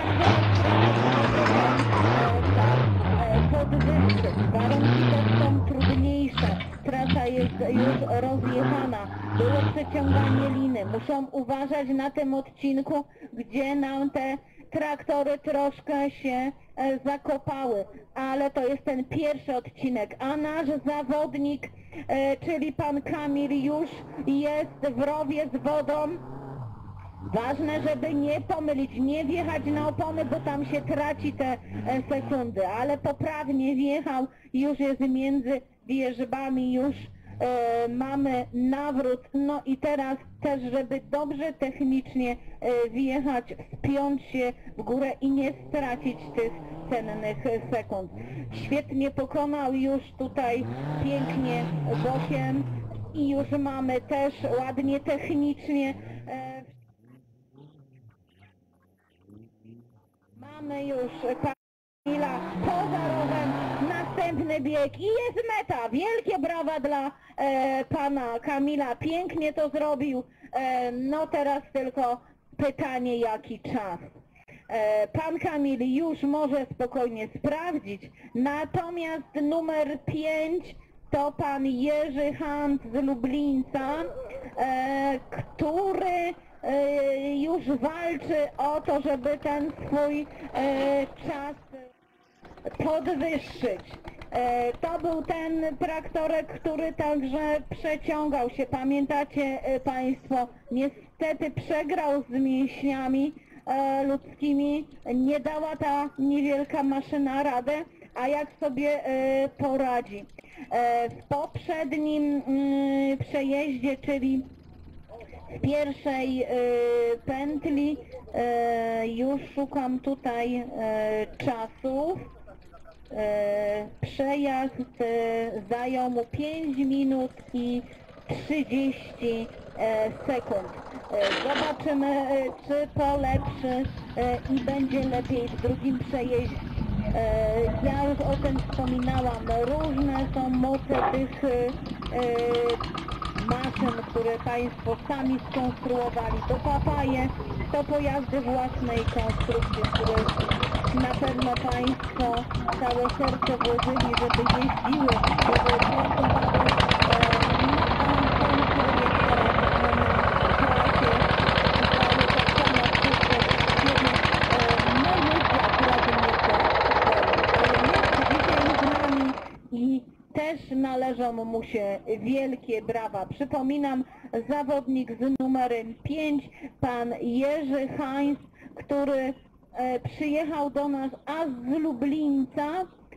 podwyższyć. Warunki też są trudniejsze. Trasa jest już rozjechana. Było przeciąganie liny. Muszą uważać na tym odcinku, gdzie nam te traktory troszkę się zakopały, ale to jest ten pierwszy odcinek, a nasz zawodnik, czyli pan Kamil, już jest w rowie z wodą. Ważne, żeby nie pomylić, nie wjechać na opony, bo tam się traci te sekundy, ale poprawnie wjechał, już jest między wierzbami, już mamy nawrót, no i teraz też, żeby dobrze technicznie wjechać, wspiąć się w górę i nie stracić tych cennych sekund. Świetnie pokonał już tutaj pięknie bokiem i już mamy też ładnie technicznie. Mamy już Kamila poza rowem, następny bieg i jest meta. Wielkie brawa dla pana Kamila, pięknie to zrobił. No teraz tylko pytanie, jaki czas. Pan Kamil już może spokojnie sprawdzić, natomiast numer 5 to pan Jerzy Hans z Lublińca, który już walczy o to, żeby ten swój czas podwyższyć. To był ten traktorek, który także przeciągał się. Pamiętacie państwo, niestety przegrał z mięśniami ludzkimi. Nie dała ta niewielka maszyna radę, a jak sobie poradzi. W poprzednim przejeździe, czyli w pierwszej pętli, już szukam tutaj czasów, przejazd zajął mu 5 minut i 30 sekund. Zobaczymy, czy polepszy i będzie lepiej w drugim przejeździe. Ja już o tym wspominałam, różne są moce tych maszyn, które państwo sami skonstruowali. To papaje, to pojazdy własnej konstrukcji, które na pewno państwo całe serce włożyli, żeby jeździły, żeby pracowały. I też należą mu się wielkie brawa. Przypominam, zawodnik z numerem 5, pan Jerzy Heinz, który przyjechał do nas aż z Lublińca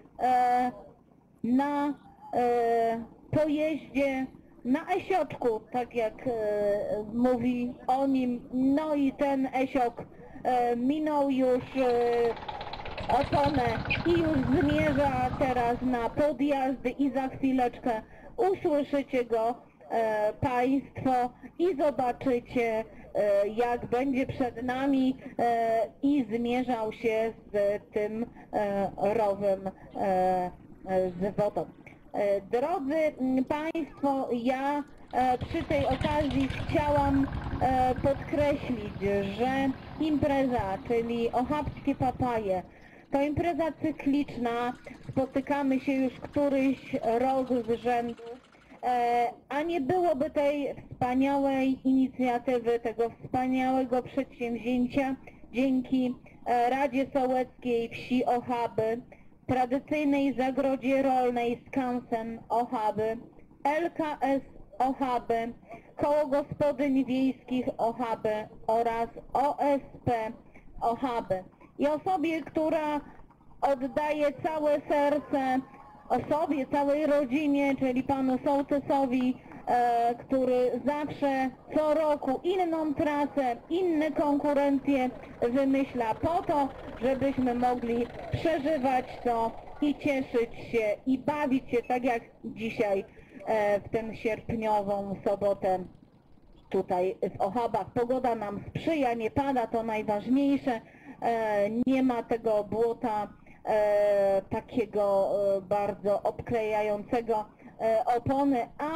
na pojeździe na Esioczku, tak jak mówi o nim. No i ten Esiok minął już oponę i już zmierza teraz na podjazdy i za chwileczkę usłyszycie go państwo i zobaczycie, jak będzie przed nami i zmierzał się z tym rowem z wodą. Drodzy państwo, ja przy tej okazji chciałam podkreślić, że impreza, czyli Ochabskie Papaje, to impreza cykliczna, spotykamy się już któryś rok z rzędu, a nie byłoby tej wspaniałej inicjatywy, tego wspaniałego przedsięwzięcia dzięki Radzie Sołeckiej Wsi Ochaby, tradycyjnej zagrodzie rolnej Skansen Ochaby, LKS Ochaby, Koło Gospodyń Wiejskich Ochaby oraz OSP Ochaby. I osobie, która oddaje całe serce, osobie, całej rodzinie, czyli panu sołtysowi, który zawsze co roku inną trasę, inne konkurencje wymyśla po to, żebyśmy mogli przeżywać to i cieszyć się i bawić się tak jak dzisiaj w tę sierpniową sobotę tutaj w Ochabach. Pogoda nam sprzyja, nie pada, to najważniejsze, nie ma tego błota takiego bardzo obklejającego opony, a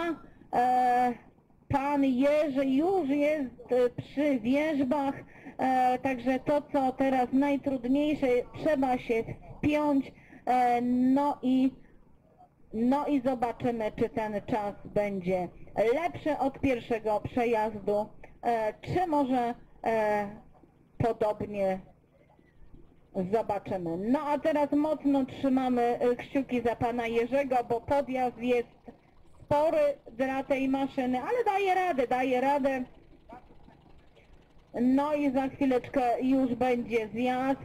pan Jerzy już jest przy wierzbach, także to, co teraz najtrudniejsze, trzeba się wspiąć, no i zobaczymy, czy ten czas będzie lepszy od pierwszego przejazdu, czy może podobnie. Zobaczymy. No a teraz mocno trzymamy kciuki za pana Jerzego, bo podjazd jest spory dla tej maszyny, ale daje radę. No i za chwileczkę już będzie zjazd.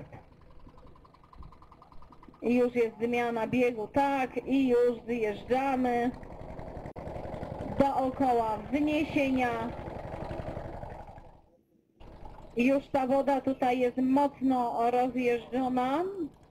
Już jest zmiana biegu, tak, i już zjeżdżamy. dookoła wzniesienia. Już ta woda tutaj jest mocno rozjeżdżona.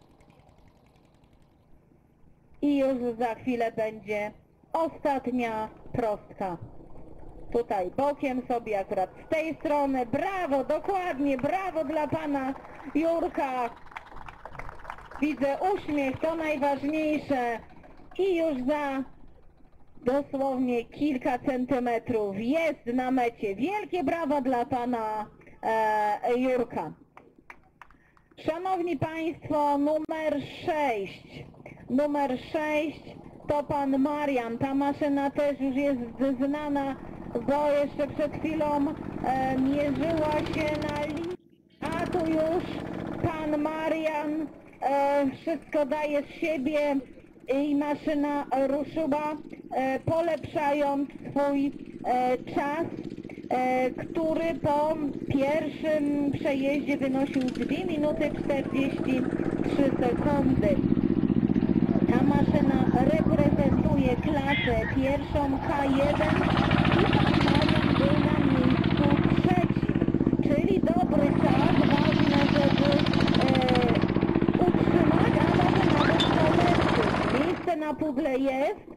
I już za chwilę będzie ostatnia prostka. Tutaj bokiem sobie akurat z tej strony. Brawo, dokładnie, brawo dla pana Jurka. Widzę uśmiech, to najważniejsze. I już za dosłownie kilka centymetrów jest na mecie. Wielkie brawa dla pana Jurka. Szanowni Państwo, numer 6. Numer 6 to pan Marian. Ta maszyna też już jest znana, bo jeszcze przed chwilą mierzyła się na linii. A tu już pan Marian wszystko daje z siebie i maszyna ruszyła, polepszająć swój czas, który po pierwszym przejeździe wynosił 2 minuty 43 sekundy. Ta maszyna reprezentuje klasę pierwszą K1 i pan Marian był na miejscu trzecim, czyli dobry czas, ważne, żeby utrzymać, a może nawet polepszyć. Miejsce na pudle jest,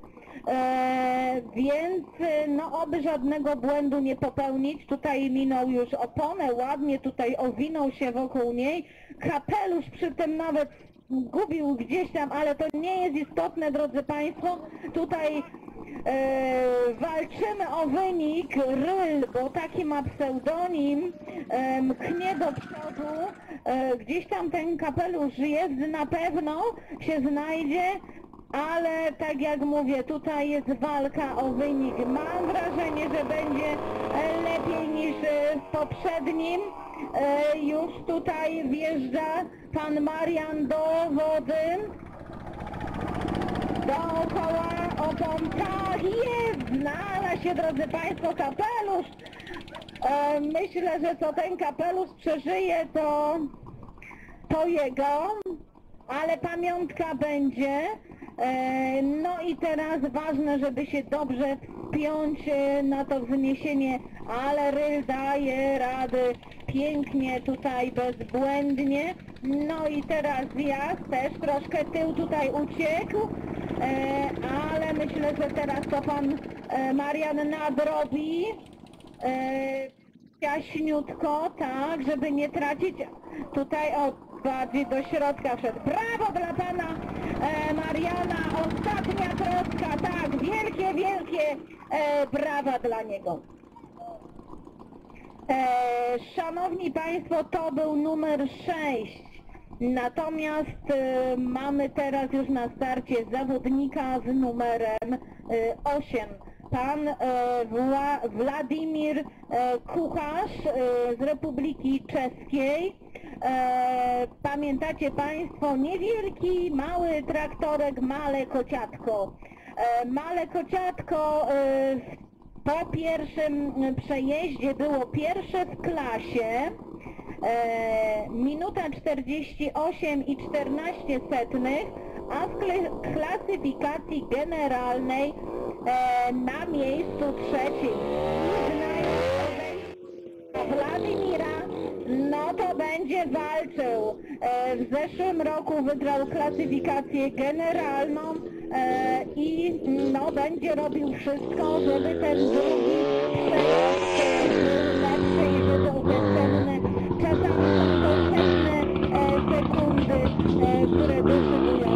więc no oby żadnego błędu nie popełnić. Tutaj minął już oponę, ładnie tutaj owinął się wokół niej, kapelusz przy tym nawet gubił gdzieś tam, ale to nie jest istotne, drodzy Państwo. Tutaj walczymy o wynik. Ryl, bo taki ma pseudonim, mknie do przodu. Gdzieś tam ten kapelusz jest, na pewno się znajdzie, ale tak jak mówię, tutaj jest walka o wynik. Mam wrażenie, że będzie lepiej niż w poprzednim. Już tutaj wjeżdża pan Marian do wody. Dookoła opon. Tak jest! Znalazł się, drodzy Państwo, kapelusz. Myślę, że co ten kapelusz przeżyje, to jego, ale pamiątka będzie. No i teraz ważne, żeby się dobrze wpiąć na to wzniesienie, ale Ryl daje rady pięknie tutaj, bezbłędnie. No i teraz zjazd, też troszkę tył tutaj uciekł, ale myślę, że teraz to pan Marian nadrobi jaśniutko, tak, żeby nie tracić tutaj, bardziej do środka wszedł. Brawo dla pana Mariana, ostatnia prostka, tak, wielkie, wielkie brawa dla niego. Szanowni Państwo, to był numer 6. Natomiast mamy teraz już na starcie zawodnika z numerem 8. Pan Władimir Kucharz z Republiki Czeskiej. Pamiętacie Państwo, niewielki, mały traktorek, małe kociatko. Małe kociatko po pierwszym przejeździe było pierwsze w klasie, minuta 48,14, a w klasyfikacji generalnej na miejscu trzecim. Władimira, no to będzie walczył. W zeszłym roku wygrał klasyfikację generalną i no będzie robił wszystko, żeby ten drugi przejazd był lepszy i żeby był bezcenny. Czasami są to cenne sekundy, które decydują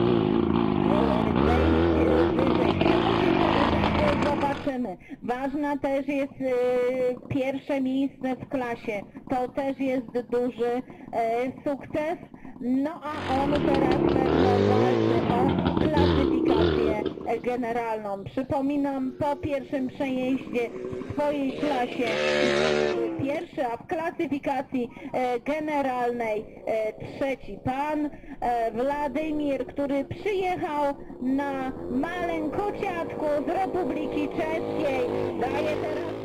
wyżej. Zobaczymy. Ważna też jest pierwsze miejsce w klasie. To też jest duży sukces. No a on teraz pewno walczy o klasyfikację generalną. Przypominam, po pierwszym przejeździe w swojej klasie pierwszy, a w klasyfikacji generalnej trzeci. Pan Władimir, który przyjechał na małym kociatku z Republiki Czeskiej, daje teraz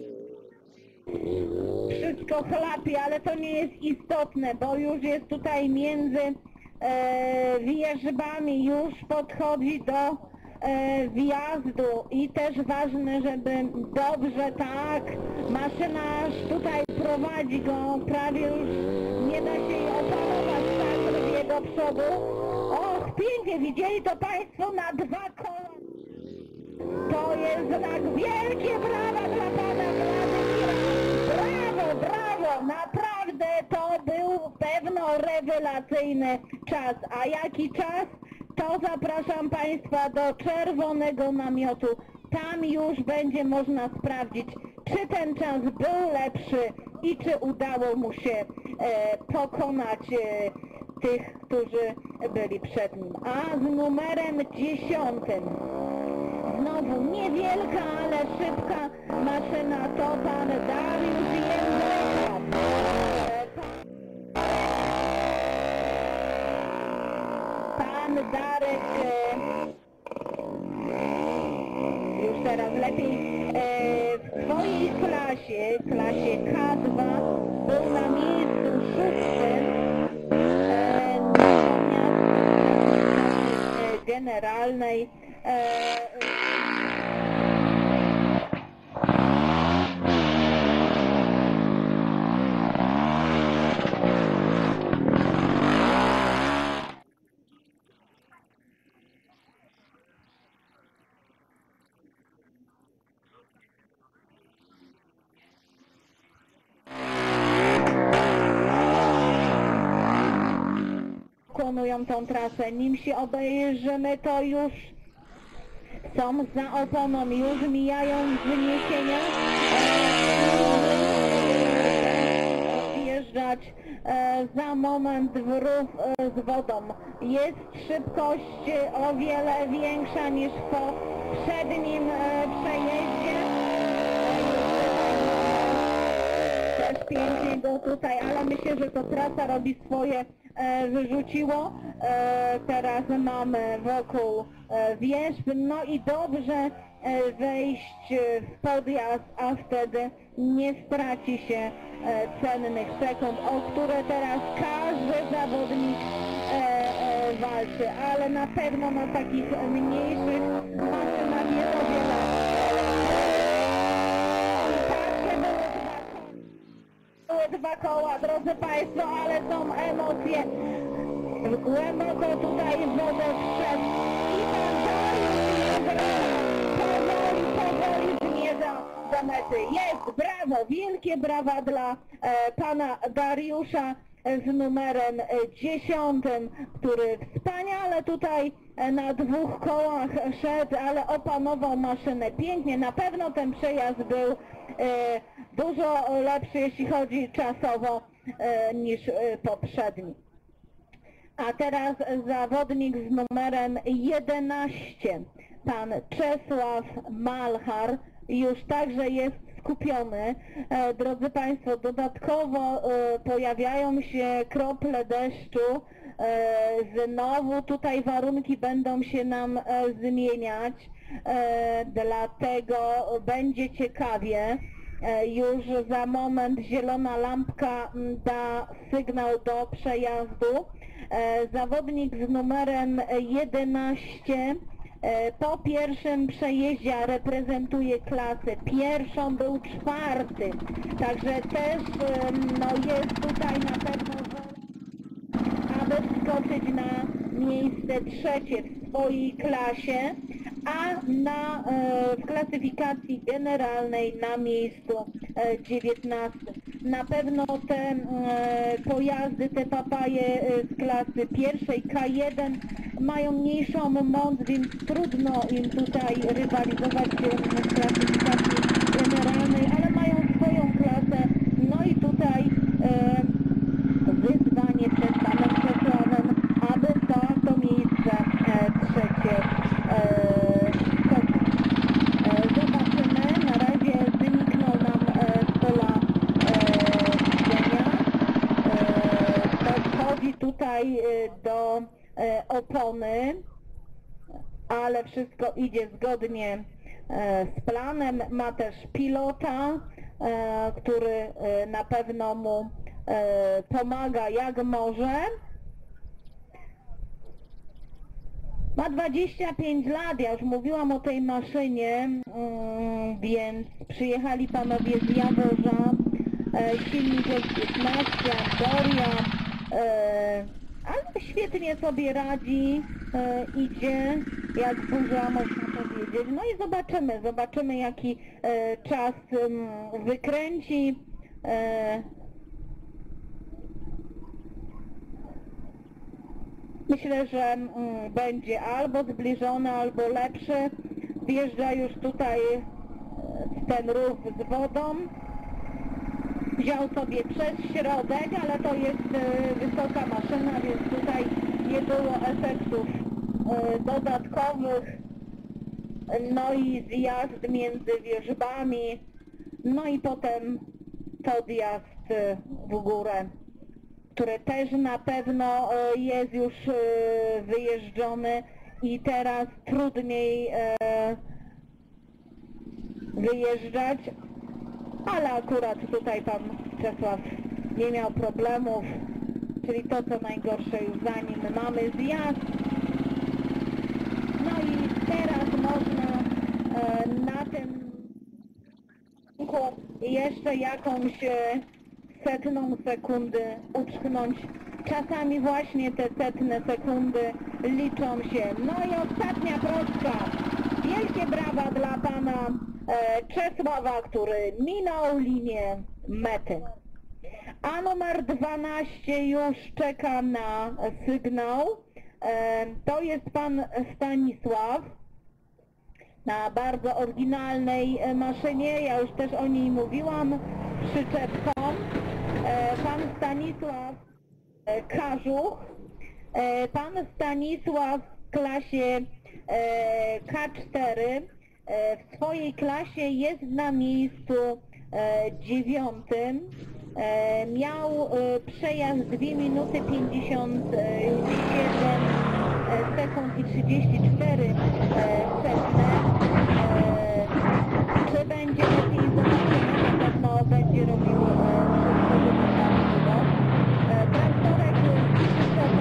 wszystko chlapie, ale to nie jest istotne, bo już jest tutaj między wierzbami, już podchodzi do wjazdu i też ważne, żeby dobrze, tak, maszyna aż tutaj prowadzi go, prawie już nie da się jej opanować, tak, z jego przodu. Och, pięknie, widzieli to Państwo na 2 koła. To jest znak, wielkie brawa dla Pana Władimira. Brawo, brawo, naprawdę to był pewno rewelacyjny czas. A jaki czas? To zapraszam Państwa do czerwonego namiotu. Tam już będzie można sprawdzić, czy ten czas był lepszy i czy udało mu się pokonać tych, którzy byli przed nim. A z numerem 10. Znowu niewielka, ale szybka maszyna to pan Dariusz Jędreka. Pan Darek, już teraz lepiej, w swojej klasie K2 był na miejscu 6. Natomiast w generalnej wykonują tą trasę. Nim się obejrzymy, to już są za oponą, już mijają wyniesienia. Wjeżdżać za moment w rów z wodą. Jest szybkość o wiele większa niż po przednim przejeździe. Też pięknie go tutaj, ale myślę, że to trasa robi swoje, wyrzuciło. Teraz mamy wokół wierzb, no i dobrze wejść w podjazd, a wtedy nie straci się cennych sekund, o które teraz każdy zawodnik walczy, ale na pewno na takich mniejszych maszynach jest o wiele. Były 2 koła, drodzy Państwo, ale są emocje. Głęboko tutaj w wodę wszedł i pan powoli zmierza do mety. Jest, brawo, wielkie brawa dla pana Dariusza z numerem 10, który wspaniale tutaj na 2 kołach szedł, ale opanował maszynę pięknie. Na pewno ten przejazd był dużo lepszy, jeśli chodzi czasowo, niż poprzedni. A teraz zawodnik z numerem 11, pan Czesław Malchar, już także jest skupiony. Drodzy Państwo, dodatkowo pojawiają się krople deszczu. Znowu tutaj warunki będą się nam zmieniać, dlatego będzie ciekawie. Już za moment zielona lampka da sygnał do przejazdu. Zawodnik z numerem 11 po pierwszym przejeździe reprezentuje klasę pierwszą, był 4. Także też no, jest tutaj na pewno aby wskoczyć na miejsce 3 w swojej klasie, a w klasyfikacji generalnej na miejscu 19. Na pewno te pojazdy, te papaje z klasy pierwszej K1 mają mniejszą moc, więc trudno im tutaj rywalizować w klasyfikacji generalnej, ale mają swoją klasę. No i tutaj wyzwanie przed panem Czesławem, aby to miejsce 3 zobaczymy. Na razie wyniknął nam z pola widzenia. Podchodzi tutaj do opony, ale wszystko idzie zgodnie z planem. Ma też pilota, który na pewno mu pomaga jak może. Ma 25 lat, ja już mówiłam o tej maszynie, więc przyjechali panowie z Jaworza, silnik jest 15, Doria, ale świetnie sobie radzi, idzie jak burza, można powiedzieć. No i zobaczymy jaki czas wykręci. Myślę, że będzie albo zbliżony, albo lepszy. Wjeżdża już tutaj ten rów z wodą. Wziął sobie przez środek, ale to jest wysoka maszyna, więc tutaj nie było efektów dodatkowych. No i zjazd między wierzbami, no i potem podjazd w górę, który też na pewno jest już wyjeżdżony i teraz trudniej wyjeżdżać, ale akurat tutaj pan Czesław nie miał problemów, czyli to co najgorsze już za nim mamy zjazd. No i teraz można na tym jeszcze jakąś setną sekundy uczknąć. Czasami właśnie te setne sekundy liczą się. No i ostatnia prostka. Wielkie brawa dla pana Czesława, który minął linię mety. A numer 12 już czeka na sygnał. To jest pan Stanisław na bardzo oryginalnej maszynie, ja już też o niej mówiłam, przyczepką. Pan Stanisław Karzuch, pan Stanisław w klasie K4, w swojej klasie jest na miejscu 9. Miał przejazd 2 minuty 57 sekund i 34 setne. Czy będzie lepiej, zobaczymy, na pewno będzie robił wszystko, żeby tak było. Traktorek z przyczepą,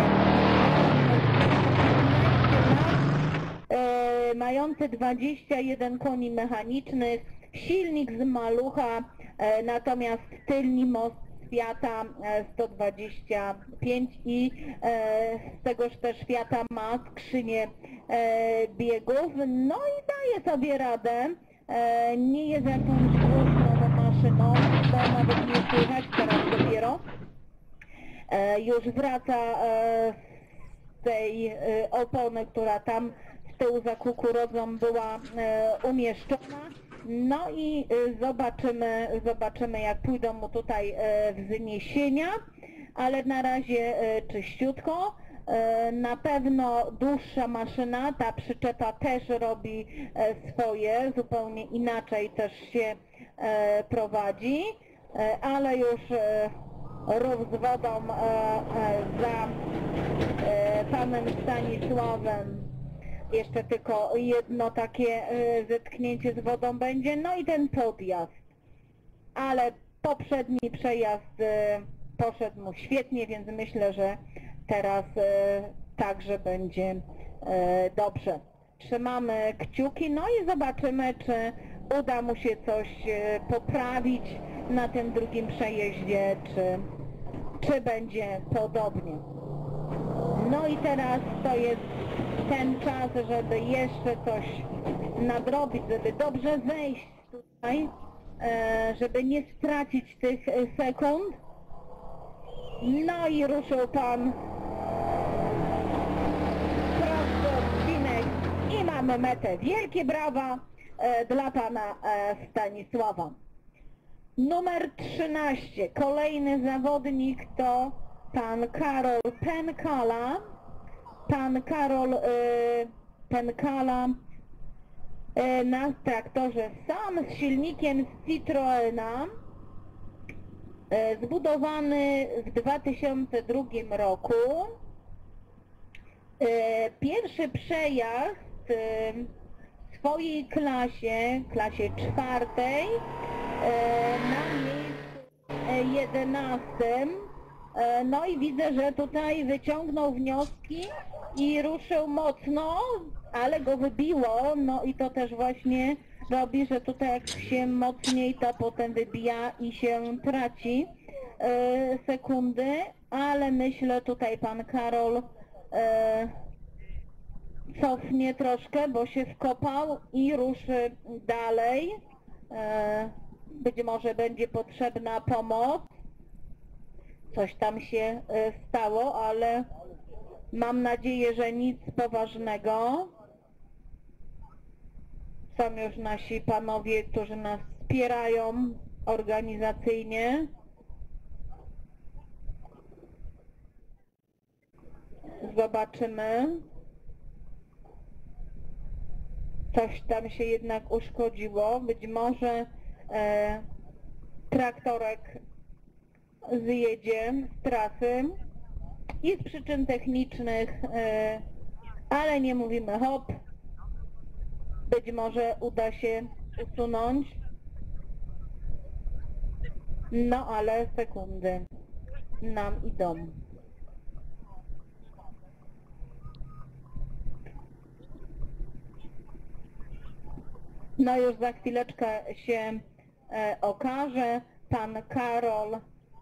mający 21 koni mechanicznych, silnik z malucha, natomiast tylni most Fiata 125 i z tegoż też Fiata ma skrzynię biegów, no i daje sobie radę, nie jest jakąś głośną maszyną, bo nawet nie słychać teraz dopiero, już wraca z tej opony, która tam z tyłu za kukurydzą była umieszczona. No i zobaczymy jak pójdą mu tutaj wzniesienia, ale na razie czyściutko. Na pewno dłuższa maszyna, ta przyczepa też robi swoje, zupełnie inaczej też się prowadzi, ale już rów z wodą za panem Stanisławem. Jeszcze tylko jedno takie zetknięcie z wodą będzie, no i ten podjazd. Ale poprzedni przejazd poszedł mu świetnie, więc myślę, że teraz także będzie dobrze. Trzymamy kciuki, no i zobaczymy, czy uda mu się coś poprawić na tym drugim przejeździe, czy będzie podobnie. No i teraz to jest ten czas, żeby jeszcze coś nadrobić, żeby dobrze wejść tutaj, żeby nie stracić tych sekund. No i ruszył pan prosto w Cinek i mamy metę. Wielkie brawa dla pana Stanisława. Numer 13, kolejny zawodnik to pan Karol Penkala. Pan Karol Penkala na traktorze sam z silnikiem z Citroena, zbudowany w 2002 roku. Pierwszy przejazd w swojej klasie 4, na miejscu 11. No i widzę, że tutaj wyciągnął wnioski i ruszył mocno, ale go wybiło, no i to też właśnie robi, że tutaj jak się mocniej to potem wybija i się traci sekundy, ale myślę tutaj pan Karol cofnie troszkę, bo się wkopał i ruszy dalej. Być może będzie potrzebna pomoc. Coś tam się stało, ale mam nadzieję, że nic poważnego. Są już nasi panowie, którzy nas wspierają organizacyjnie. Zobaczymy. Coś tam się jednak uszkodziło. Być może traktorek zjedzie z trasy i z przyczyn technicznych, ale nie mówimy hop. Być może uda się usunąć. No ale sekundy nam idą. No już za chwileczkę się okaże. Pan Karol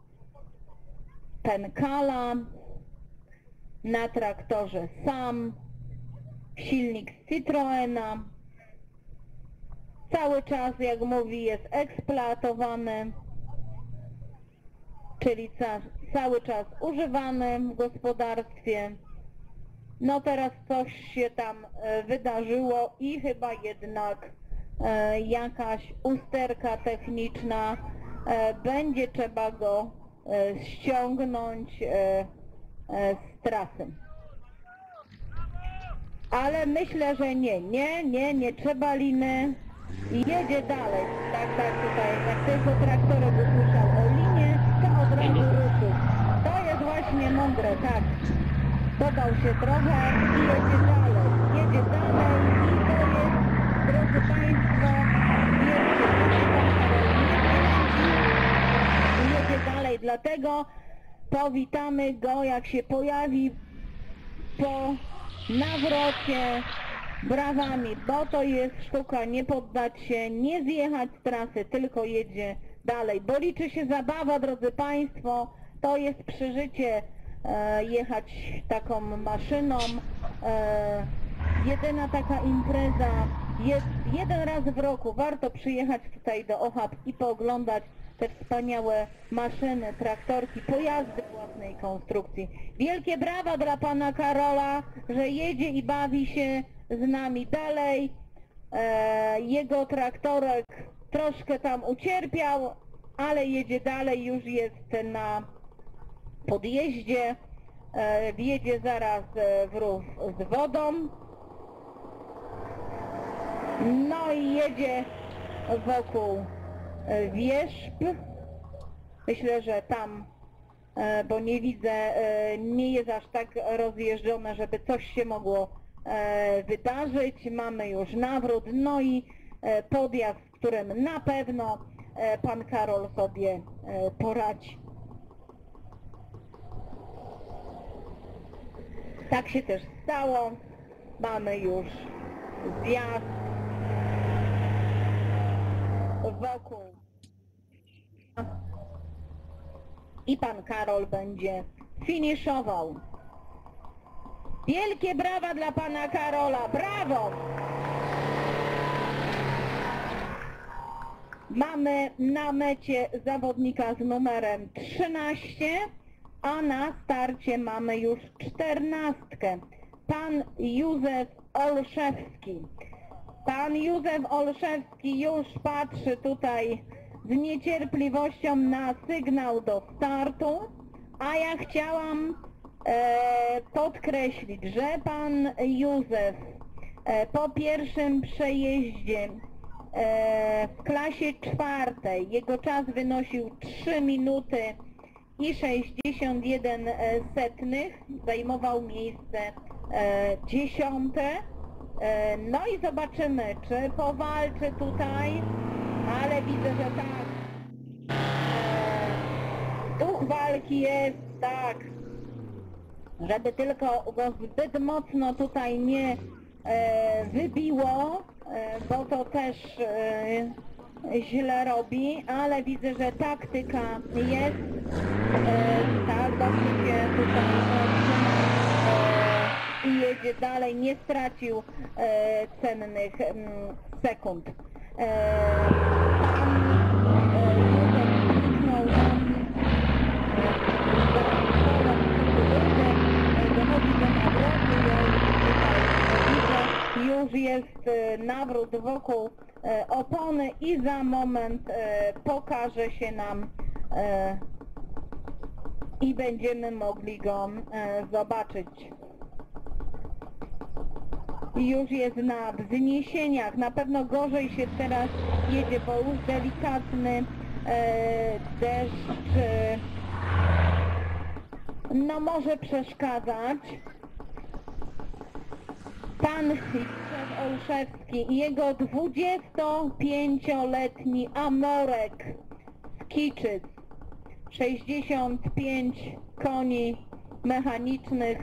Pękala na traktorze sam, silnik z Citroena, cały czas, jak mówi, jest eksploatowany, czyli cały czas używany w gospodarstwie. No teraz coś się tam wydarzyło i chyba jednak jakaś usterka techniczna, będzie trzeba go ściągnąć z trasy. Ale myślę, że nie trzeba liny. Jedzie dalej. Tak, tutaj jak tylko traktorek usłyszał o linie, to od razu ruszył. To jest właśnie mądre, tak. Dodał się trochę i jedzie dalej i to jest, drodzy Państwo, wielkie, jedzie dalej, dlatego powitamy go, jak się pojawi po nawrocie brawami, bo to jest sztuka, nie poddać się, nie zjechać z trasy, tylko jedzie dalej, bo liczy się zabawa, drodzy Państwo, to jest przeżycie jechać taką maszyną, jedyna taka impreza, jest jeden raz w roku, warto przyjechać tutaj do Ochab i pooglądać te wspaniałe maszyny, traktorki, pojazdy własnej konstrukcji. Wielkie brawa dla pana Karola, że jedzie i bawi się z nami dalej. Jego traktorek troszkę tam ucierpiał, ale jedzie dalej, już jest na podjeździe, wjedzie zaraz w rów z wodą. No i jedzie wokół wierzb. Myślę, że tam, bo nie widzę, nie jest aż tak rozjeżdżone, żeby coś się mogło wydarzyć. Mamy już nawrót, no i podjazd, w którym na pewno pan Karol sobie poradzi. Tak się też stało. Mamy już zjazd wokół i pan Karol będzie finiszował. Wielkie brawa dla pana Karola, brawo! Mamy na mecie zawodnika z numerem 13, a na starcie mamy już 14. Pan Józef Olszewski. Pan Józef Olszewski już patrzy tutaj z niecierpliwością na sygnał do startu, a ja chciałam podkreślić, że pan Józef po pierwszym przejeździe w klasie 4 jego czas wynosił 3 minuty i 61 setnych, zajmował miejsce 10. No i zobaczymy, czy powalczy tutaj, ale widzę, że tak. Duch walki jest, tak. Żeby tylko go zbyt mocno tutaj nie wybiło, bo to też źle robi, ale widzę, że taktyka jest, tak, dobrze się tutaj trzyma i jedzie dalej, nie stracił cennych sekund. Tam Józef zniknął nam dochodzi do nawrotu, już jest nawrót wokół opony i za moment pokaże się nam i będziemy mogli go zobaczyć. Już jest na wzniesieniach, na pewno gorzej się teraz jedzie, bo już delikatny deszcz no może przeszkadzać. Pan Józef Olszewski i jego 25-letni Amorek z Kiczyc, 65 koni mechanicznych,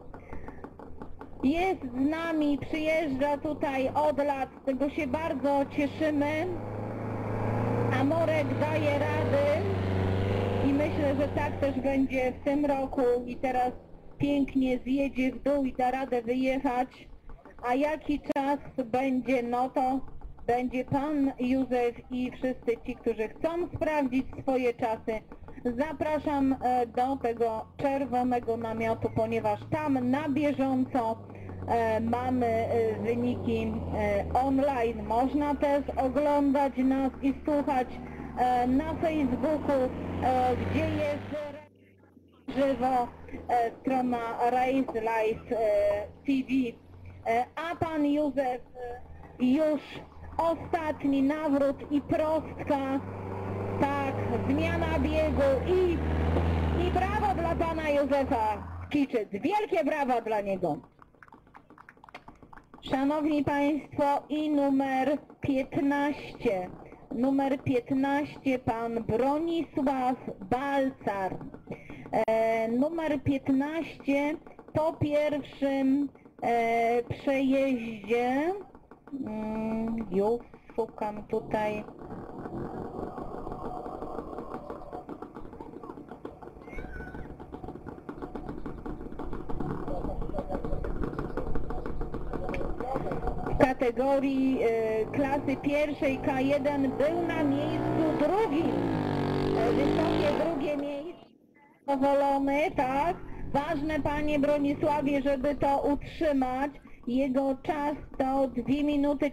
jest z nami, przyjeżdża tutaj od lat, z tego się bardzo cieszymy. Amorek daje rady i myślę, że tak też będzie w tym roku i teraz pięknie zjedzie w dół i da radę wyjechać. A jaki czas będzie, no to będzie pan Józef i wszyscy ci, którzy chcą sprawdzić swoje czasy. Zapraszam do tego czerwonego namiotu, ponieważ tam na bieżąco mamy wyniki online. Można też oglądać nas i słuchać na Facebooku, gdzie jest żywo strona Race Life TV. A pan Józef już ostatni nawrót i prostka, tak, zmiana biegu i brawo dla pana Józefa z Kiczyc, wielkie brawa dla niego. Szanowni Państwo, i numer 15, pan Bronisław Balcar. Numer 15 po pierwszym przejeździe, już szukam tutaj, w kategorii klasy pierwszej K1 był na miejscu drugim, wysokie drugie miejsce, zadowolony, tak? Ważne, panie Bronisławie, żeby to utrzymać. Jego czas to 2 minuty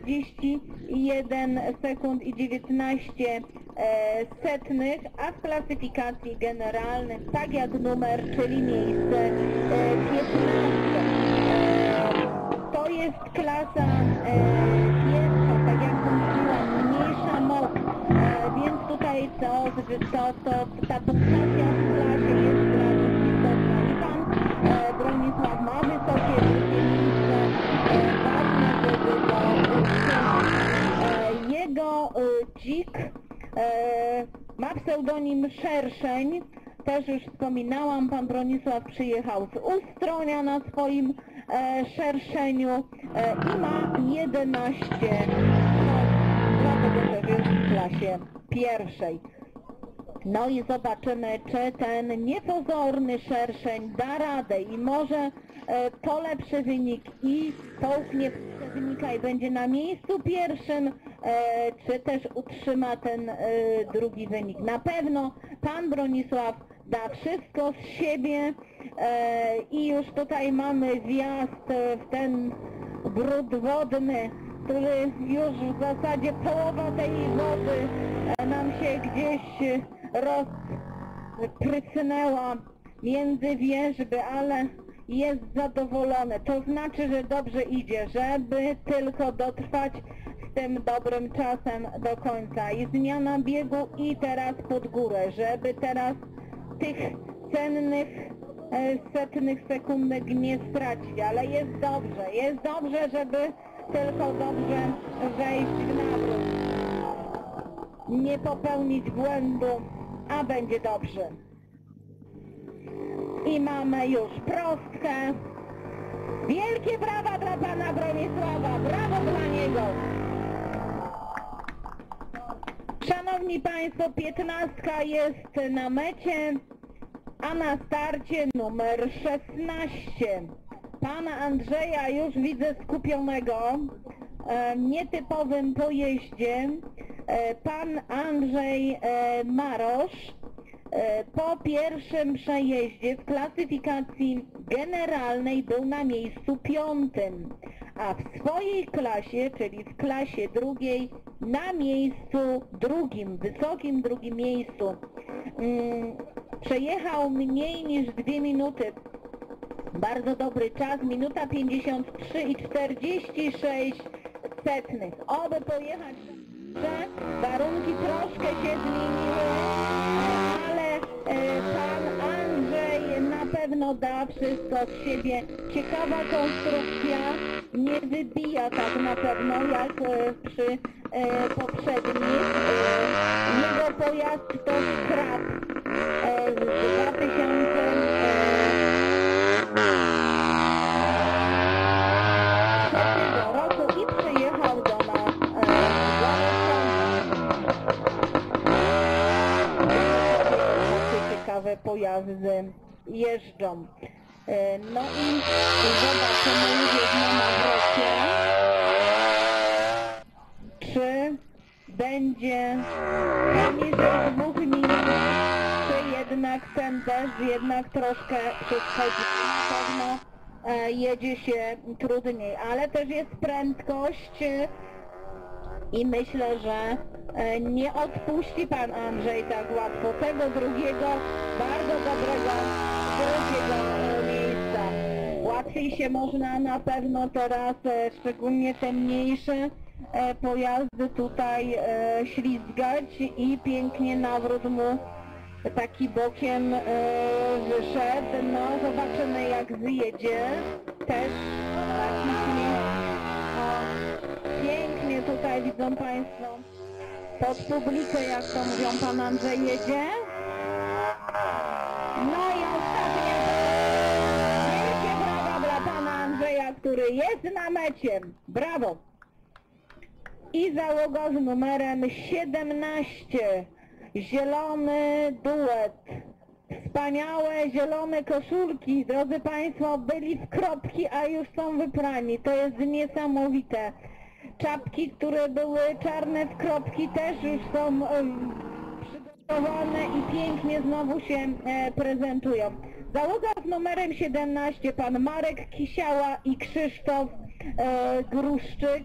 41 sekund i 19 setnych, a w klasyfikacji generalnej tak jak numer, czyli miejsce 15. To jest klasa pierwsza, tak jak mówiłam, mniejsza moc, więc tutaj ta punktacja w klasie jest dla nich istotna. I pan Bronisław ma wysokie drugie miejsce, ważne, żeby to utrzymać. Jego dzik ma pseudonim Szerszeń, też już wspominałam, pan Bronisław przyjechał z Ustronia na swoim szerszeniu i ma 11, dlatego też jest w klasie pierwszej. No i zobaczymy, czy ten niepozorny szerszeń da radę i może to lepszy wynik i połknie wynika i będzie na miejscu pierwszym, czy też utrzyma ten drugi wynik. Na pewno pan Bronisław da wszystko z siebie i już tutaj mamy wjazd w ten brud wodny, który już w zasadzie połowa tej wody nam się gdzieś rozprysnęła między wierzby, ale jest zadowolony. To znaczy, że dobrze idzie, żeby tylko dotrwać z tym dobrym czasem do końca. I zmiana biegu i teraz pod górę, żeby teraz tych cennych setnych sekundek nie stracić, ale jest dobrze, żeby tylko dobrze wejść w nawrót. Nie popełnić błędu a będzie dobrze. I mamy już prostkę. Wielkie brawa dla pana Bronisława, brawo dla niego. Szanowni Państwo, 15 jest na mecie, a na starcie numer 16. Pana Andrzeja już widzę skupionego w nietypowym pojeździe. Pan Andrzej Marosz po pierwszym przejeździe w klasyfikacji generalnej był na miejscu 5, a w swojej klasie, czyli w klasie drugiej, na miejscu drugim, wysokim drugim miejscu. Przejechał mniej niż 2 minuty. Bardzo dobry czas, minuta 53 i 46 setnych. Oby pojechać, że warunki troszkę się zmieniły, ale pan Andrzej na pewno da wszystko z siebie. Ciekawa konstrukcja, nie wybija tak na pewno jak przy poprzednich. Jego pojazd to Scrap z 2000 roku i przyjechał do nas ciekawe pojazdy jeżdżą. No i zobaczymy już na nawrocie, czy będzie poniżej 2 minut, czy jednak ten deszcz jednak troszkę przeszkodzi. Na pewno jedzie się trudniej, ale też jest prędkość i myślę, że nie odpuści pan Andrzej tak łatwo tego drugiego, bardzo dobrego drugiego miejsca. Łatwiej się można na pewno teraz, szczególnie te mniejsze pojazdy tutaj ślizgać i pięknie nawrót mu taki bokiem wyszedł. No zobaczymy jak zjedzie. Też taki pięknie tutaj widzą Państwo pod publikę, jak to mówią, pan Andrzej jedzie. No i ostatnie wielkie brawa dla pana Andrzeja, który jest na mecie. Brawo! I załoga z numerem 17. Zielony duet. Wspaniałe zielone koszulki, drodzy Państwo, byli w kropki, a już są wyprani. To jest niesamowite. Czapki, które były czarne w kropki, też już są przygotowane i pięknie znowu się prezentują. Załoga z numerem 17, pan Marek Kisiała i Krzysztof Gruszczyk.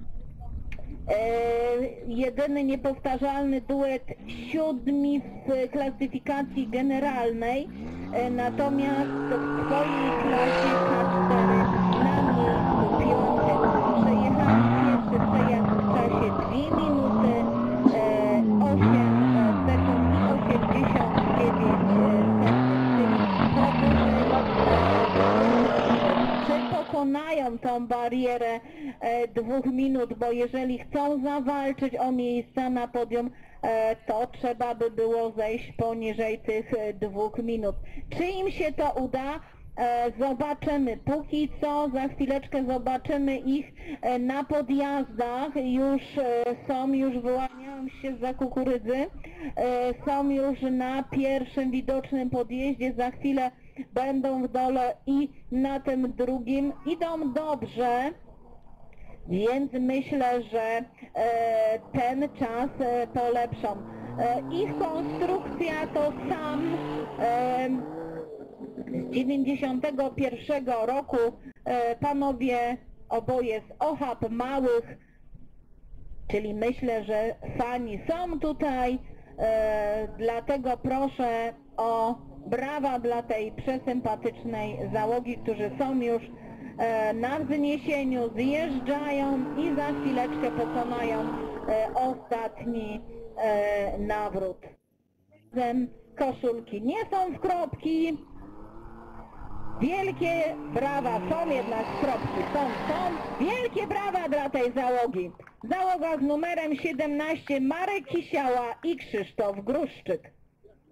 Jedyny niepowtarzalny duet, 7 w klasyfikacji generalnej, natomiast w swojej klasie K4 na miejscu 5. Przejechali pierwszy przejazd w czasie 2 minuty 8 sekund i 89 sekund, czy pokonają tą barierę 2 minut, bo jeżeli chcą zawalczyć o miejsca na podium, to trzeba by było zejść poniżej tych 2 minut. Czy im się to uda? Zobaczymy. Póki co, za chwileczkę zobaczymy ich na podjazdach. Już wyłaniają się za kukurydzy. Są już na pierwszym widocznym podjeździe. Za chwilę będą w dole i na tym drugim. Idą dobrze. Więc myślę, że ten czas polepszą. Ich konstrukcja to sam z 91 roku, panowie oboje z Ochab Małych, czyli myślę, że fani są tutaj, dlatego proszę o brawa dla tej przesympatycznej załogi, którzy są już na wzniesieniu, zjeżdżają i za chwileczkę pokonają ostatni nawrót. Koszulki nie są w kropki. Wielkie brawa, są jednak w kropki, są. Wielkie brawa dla tej załogi. Załoga z numerem 17, Marek Kisiała i Krzysztof Gruszczyk.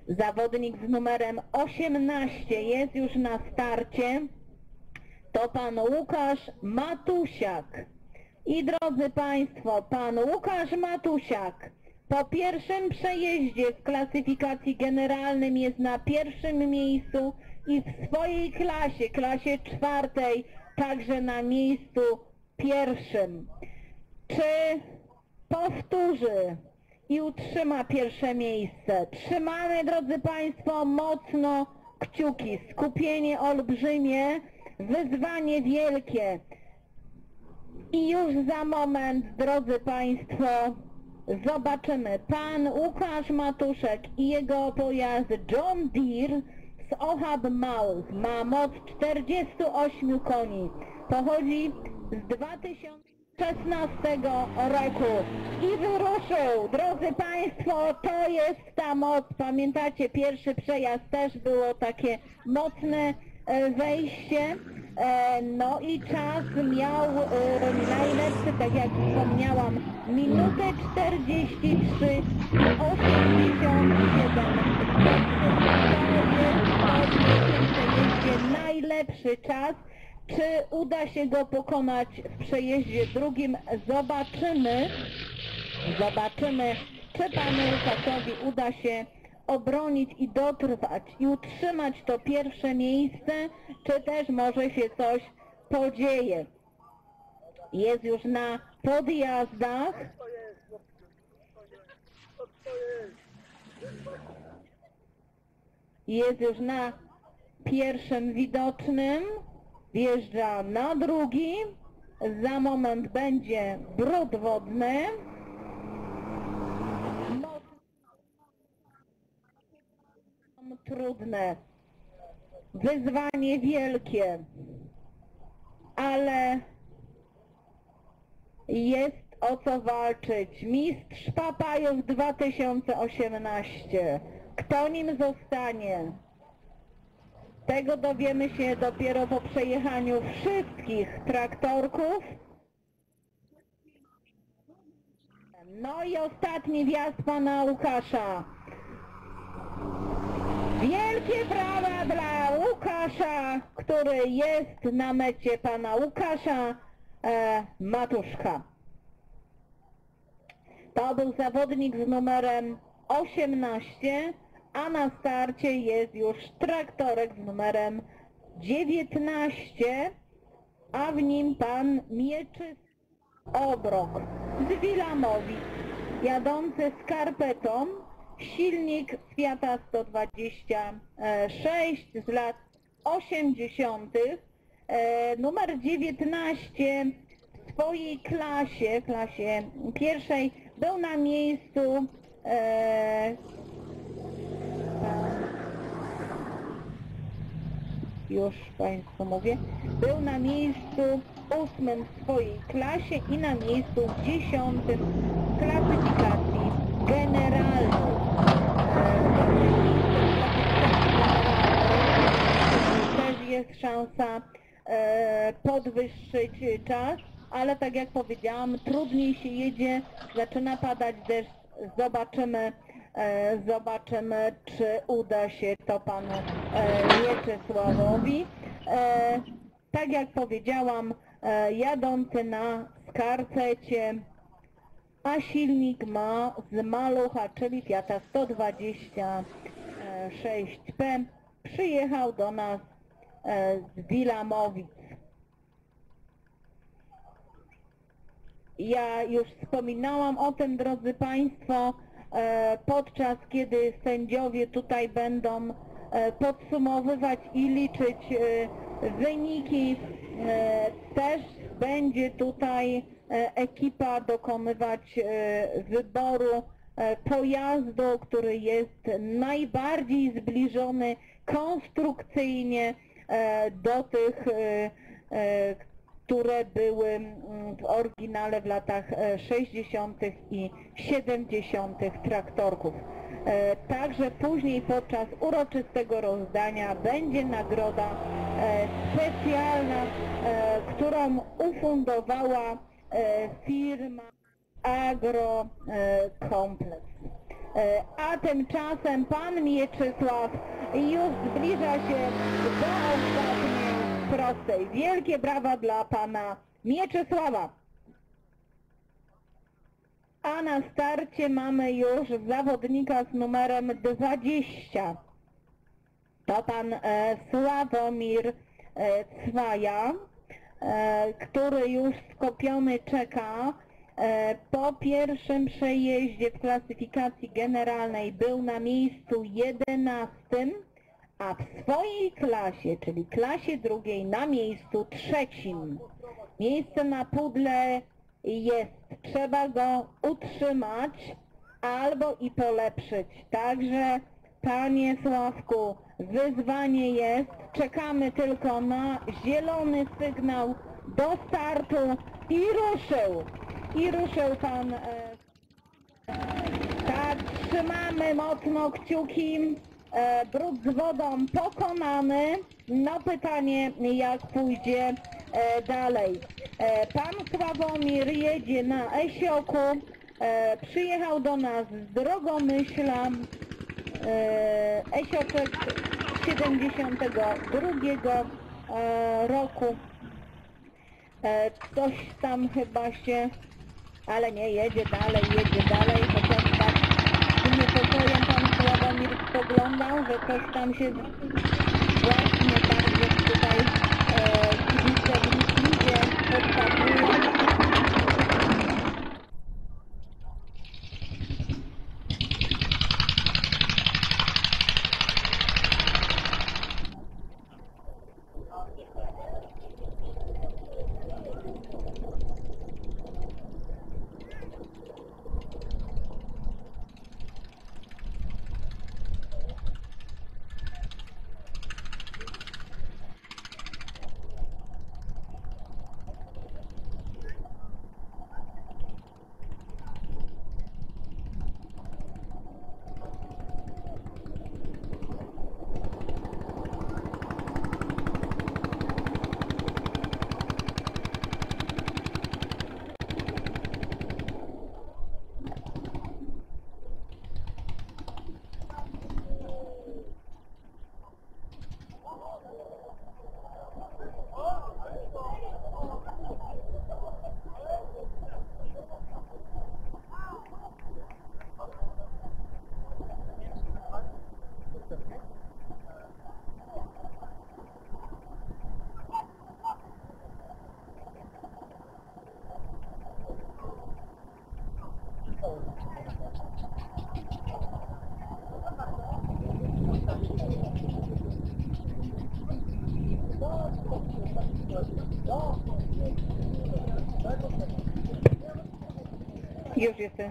Zawodnik z numerem 18 jest już na starcie. To pan Łukasz Matusiak. I drodzy Państwo, pan Łukasz Matusiak po pierwszym przejeździe w klasyfikacji generalnym jest na pierwszym miejscu i w swojej klasie czwartej, także na miejscu pierwszym. Czy powtórzy i utrzyma pierwsze miejsce? Trzymamy, drodzy Państwo, mocno kciuki, skupienie olbrzymie, wyzwanie wielkie. I już za moment, drodzy Państwo, zobaczymy. Pan Łukasz Matuszek i jego pojazd John Deere z Ohab Maus ma moc 48 koni. Pochodzi z 2016 roku i wyruszył. Drodzy Państwo, to jest ta moc. Pamiętacie, pierwszy przejazd też było takie mocne wejście. No i czas miał najlepszy, tak jak wspomniałam, minutę 43 i 87 To jest najlepszy czas. Czy uda się go pokonać w przejeździe drugim? Zobaczymy. Zobaczymy, czy panu Łukaszowi uda się obronić i dotrwać i utrzymać to pierwsze miejsce, czy też może się coś podzieje. Jest już na podjazdach. Jest już na pierwszym widocznym. Wjeżdża na drugi. Za moment będzie brud wodny. Trudne, wyzwanie wielkie, ale jest o co walczyć. Mistrz Papajów 2018. Kto nim zostanie? Tego dowiemy się dopiero po przejechaniu wszystkich traktorków. No i ostatni wjazd pana Łukasza. Wielkie brawa dla Łukasza, który jest na mecie pana Łukasza Matuszka. To był zawodnik z numerem 18, a na starcie jest już traktorek z numerem 19, a w nim pan Mieczysław Obrok z Wilamowic, jadący skarpetą. Silnik Fiata 126 z lat 80. Numer 19 w swojej klasie pierwszej, był na miejscu już Państwu mówię, był na miejscu 8 w swojej klasie i na miejscu 10 w klasyfikacji generalnej. Też jest szansa podwyższyć czas, ale tak jak powiedziałam, trudniej się jedzie, zaczyna padać deszcz, zobaczymy, czy uda się to panu Mieczysławowi. Tak jak powiedziałam, jadący na skarpecie, a silnik ma z malucha, czyli Fiata 126P. Przyjechał do nas z Wilamowic. Ja już wspominałam o tym, drodzy Państwo, podczas kiedy sędziowie tutaj będą podsumowywać i liczyć wyniki, też będzie tutaj ekipa dokonywać wyboru pojazdu, który jest najbardziej zbliżony konstrukcyjnie do tych, które były w oryginale w latach 60. i 70. traktorków. Także później podczas uroczystego rozdania będzie nagroda specjalna, którą ufundowała firma Agrokompleks. A tymczasem pan Mieczysław już zbliża się do ostatniej prostej. Wielkie brawa dla pana Mieczysława. A na starcie mamy już zawodnika z numerem 20. To pan Sławomir Cwaja, który już skopiony czeka. Po pierwszym przejeździe w klasyfikacji generalnej był na miejscu 11, a w swojej klasie, czyli klasie drugiej, na miejscu 3. Miejsce na pudle jest, trzeba go utrzymać albo i polepszyć. Także panie Sławku, wyzwanie jest, czekamy tylko na zielony sygnał do startu i ruszył. I ruszył pan, tak, trzymamy mocno kciuki, brud z wodą pokonany. No pytanie, jak pójdzie dalej. Pan Sławomir jedzie na Esioku, przyjechał do nas z Drogomyśla, Esioczek 72 roku. Coś tam chyba się, ale nie, jedzie dalej, chociaż tak z niepokojem pan Sławomir spoglądał, że coś tam się właśnie tak jak tutaj kibice wnikliwie podpatrują. Już jestem.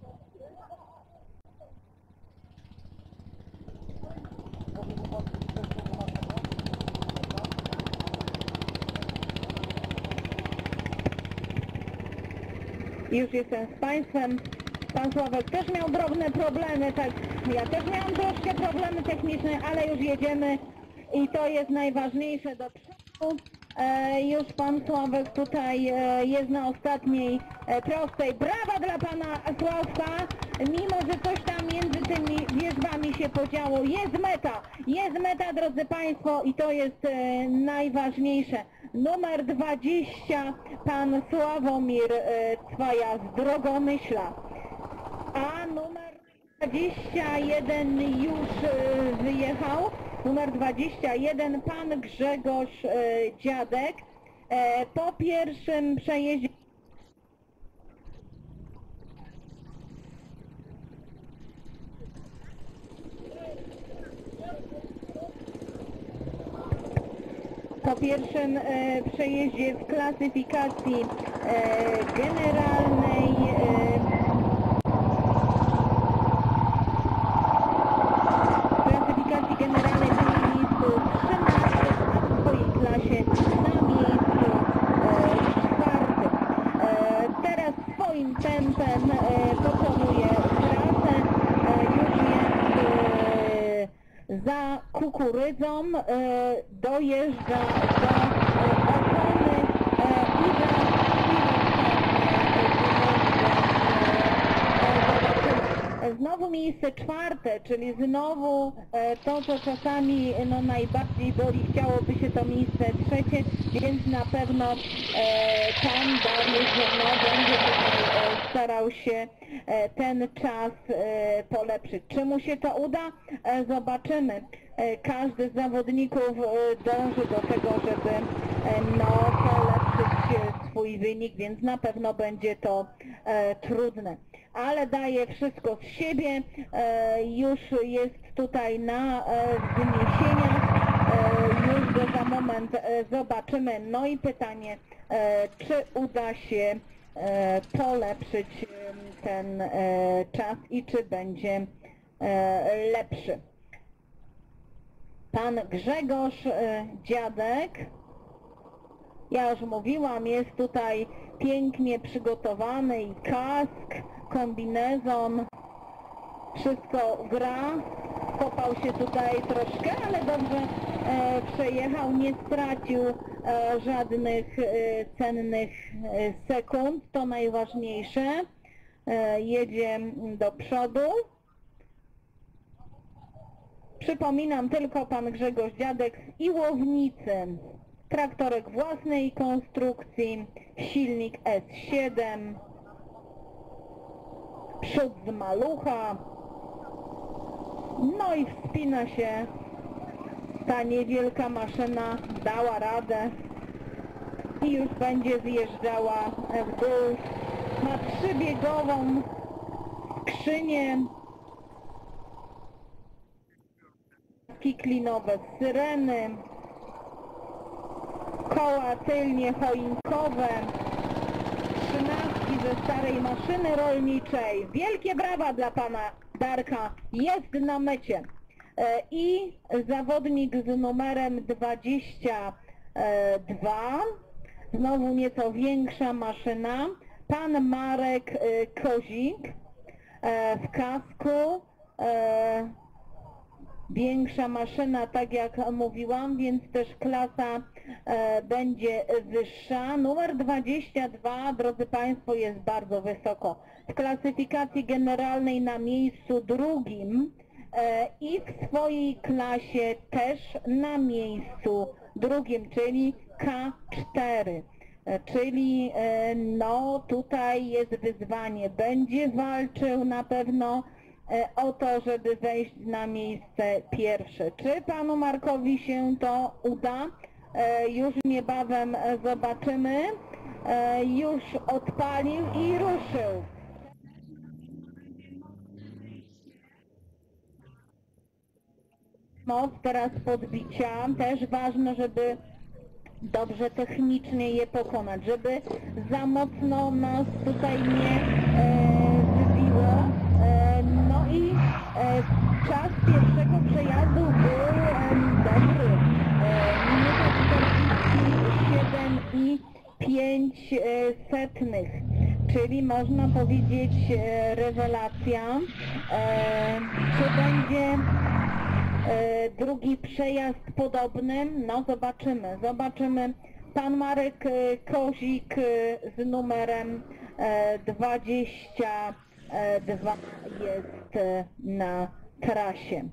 Już jestem z państwem. Pan Sławek też miał drobne problemy, tak, ja też miałam troszkę problemy techniczne, ale już jedziemy i to jest najważniejsze do przodu. Już pan Sławek tutaj jest na ostatniej prostej. Brawa dla pana Sławka, mimo że coś tam między tymi wieżbami się podziało. Jest meta, drodzy państwo, i to jest najważniejsze. Numer 20, pan Sławomir Cwaja z Drogomyśla. A numer 21 już wyjechał. Numer 21, pan Grzegorz Dziadek. Po pierwszym przejeździe w klasyfikacji generalnej był na miejscu 13, a w swojej klasie na miejscu 4. Teraz swoim tempem pokonuje trasę, już jest za kukurydzą, dojeżdża do opony i za chwilę zobaczymy. Znowu miejsce czwarte, czyli znowu to, co czasami no, najbardziej boli, chciałoby się to miejsce trzecie, więc na pewno pan Dariusz no, będzie tutaj starał się ten czas polepszyć. Czy mu się to uda? Zobaczymy. Każdy z zawodników dąży do tego, żeby no, polepszyć swój wynik, więc na pewno będzie to trudne. Ale daje wszystko z siebie, już jest tutaj na wyniesieniach, już go za moment zobaczymy. No i pytanie, czy uda się polepszyć ten czas i czy będzie lepszy. Pan Grzegorz Dziadek, ja już mówiłam, jest tutaj pięknie przygotowany i kask, kombinezon, wszystko gra. Kopał się tutaj troszkę, ale dobrze przejechał, nie stracił żadnych cennych sekund, to najważniejsze. Jedzie do przodu. Przypominam tylko, pan Grzegorz Dziadek z Iłownicy. Traktorek własnej konstrukcji, silnik S7, przód z malucha, no i wspina się ta niewielka maszyna, dała radę i już będzie zjeżdżała w dół. Ma trzybiegową skrzynię, klinowe syreny, koła tylnie choinkowe, 13 ze starej maszyny rolniczej. Wielkie brawa dla pana Darka, jest na mecie. I zawodnik z numerem 22, znowu nieco większa maszyna, pan Marek Kozik w kasku. Większa maszyna, tak jak mówiłam, więc też klasa będzie wyższa. Numer 22, drodzy Państwo, jest bardzo wysoko. W klasyfikacji generalnej na miejscu drugim i w swojej klasie też na miejscu drugim, czyli K4. Czyli no tutaj jest wyzwanie. Będzie walczył na pewno o to, żeby wejść na miejsce pierwsze. Czy panu Markowi się to uda? Już niebawem zobaczymy. Już odpalił i ruszył. Moc teraz podbicia. Też ważne, żeby dobrze technicznie je pokonać, żeby za mocno nas tutaj nie wybiło. No i czas pierwszego przejazdu był dobry. Minuta 47,5, czyli można powiedzieć rewelacja. Czy będzie drugi przejazd podobny? No zobaczymy, zobaczymy. Pan Marek Kozik z numerem 22 jest na trasie.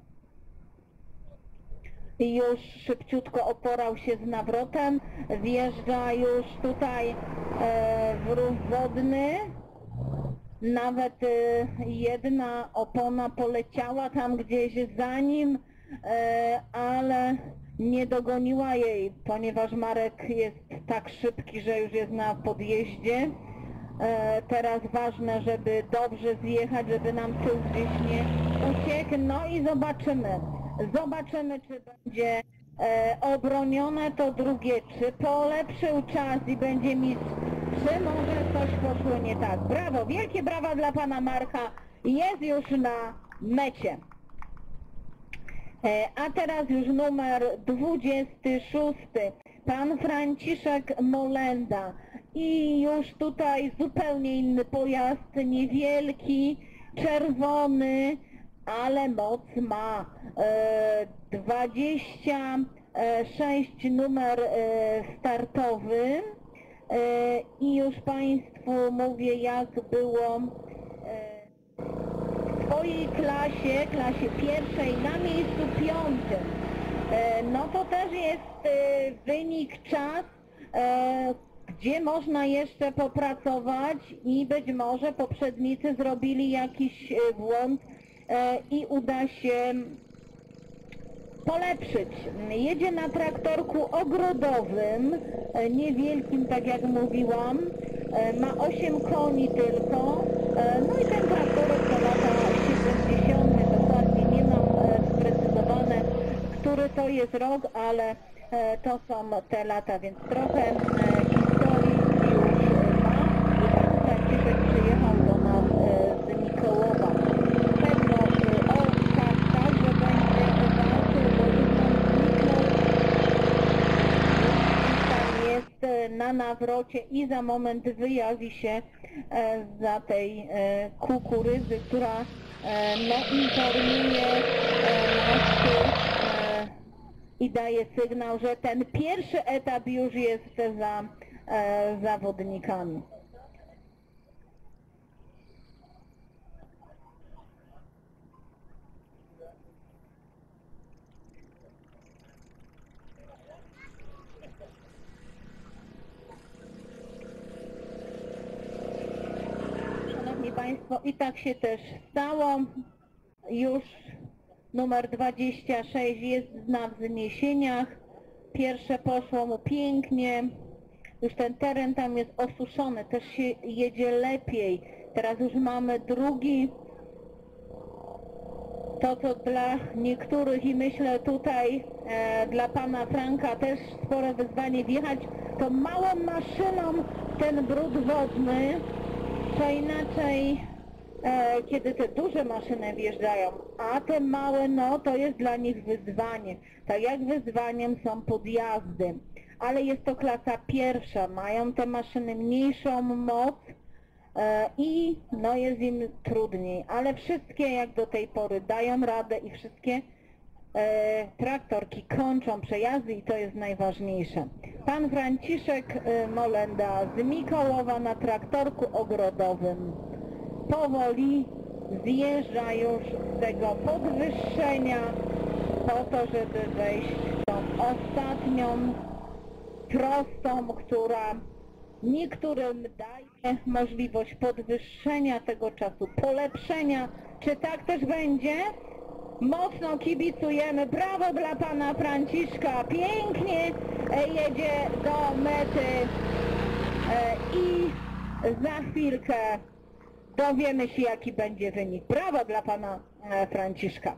Już szybciutko oporał się z nawrotem, wjeżdża już tutaj w rów wodny. Nawet jedna opona poleciała tam gdzieś za nim, ale nie dogoniła jej, ponieważ Marek jest tak szybki, że już jest na podjeździe. Teraz ważne, żeby dobrze zjechać, żeby nam tył gdzieś nie uciekł. No i zobaczymy. Zobaczymy, czy będzie obronione to drugie, czy polepszył czas i będzie mistrz, czy może coś poszło nie tak. Brawo, wielkie brawa dla pana Marka. Jest już na mecie. A teraz już numer 26. Pan Franciszek Molenda. I już tutaj zupełnie inny pojazd, niewielki, czerwony, ale moc ma. 26 numer startowy. I już Państwu mówię, jak było w swojej klasie pierwszej na miejscu 5. No to też jest wynik, czas, gdzie można jeszcze popracować i być może poprzednicy zrobili jakiś błąd i uda się polepszyć. Jedzie na traktorku ogrodowym, niewielkim, tak jak mówiłam, ma 8 koni tylko, no i ten traktorek to lata 70, dokładnie nie mam sprecyzowane, który to jest rok, ale to są te lata, więc trochę historii już ma i pan Franciszek przyjechał do nas z Mikołowa. Pewno także będzie walczył, bo już nam zniknął, jest na nawrocie i za moment wyjawi się za tej kukurydzy, która no, informuje nas i daje sygnał, że ten pierwszy etap już jest za zawodnikami. Szanowni Państwo, i tak się też stało. Już numer 26 jest na wzniesieniach. Pierwsze poszło mu pięknie. Już ten teren tam jest osuszony, też się jedzie lepiej. Teraz już mamy drugi. To co dla niektórych i myślę tutaj dla pana Franka też spore wyzwanie wjechać tą małą maszyną ten brud wodny, co inaczej kiedy te duże maszyny wjeżdżają, a te małe, no to jest dla nich wyzwanie. Tak jak wyzwaniem są podjazdy, ale jest to klasa pierwsza, mają te maszyny mniejszą moc i no jest im trudniej, ale wszystkie jak do tej pory dają radę i wszystkie traktorki kończą przejazdy i to jest najważniejsze. Pan Franciszek Molenda z Mikołowa na traktorku ogrodowym powoli zjeżdża już z tego podwyższenia po to, żeby wejść w tą ostatnią prostą, która niektórym daje możliwość podwyższenia tego czasu, polepszenia. Czy tak też będzie? Mocno kibicujemy. Brawo dla pana Franciszka. Pięknie jedzie do mety i za chwilkę dowiemy się, jaki będzie wynik. Brawo dla pana Franciszka.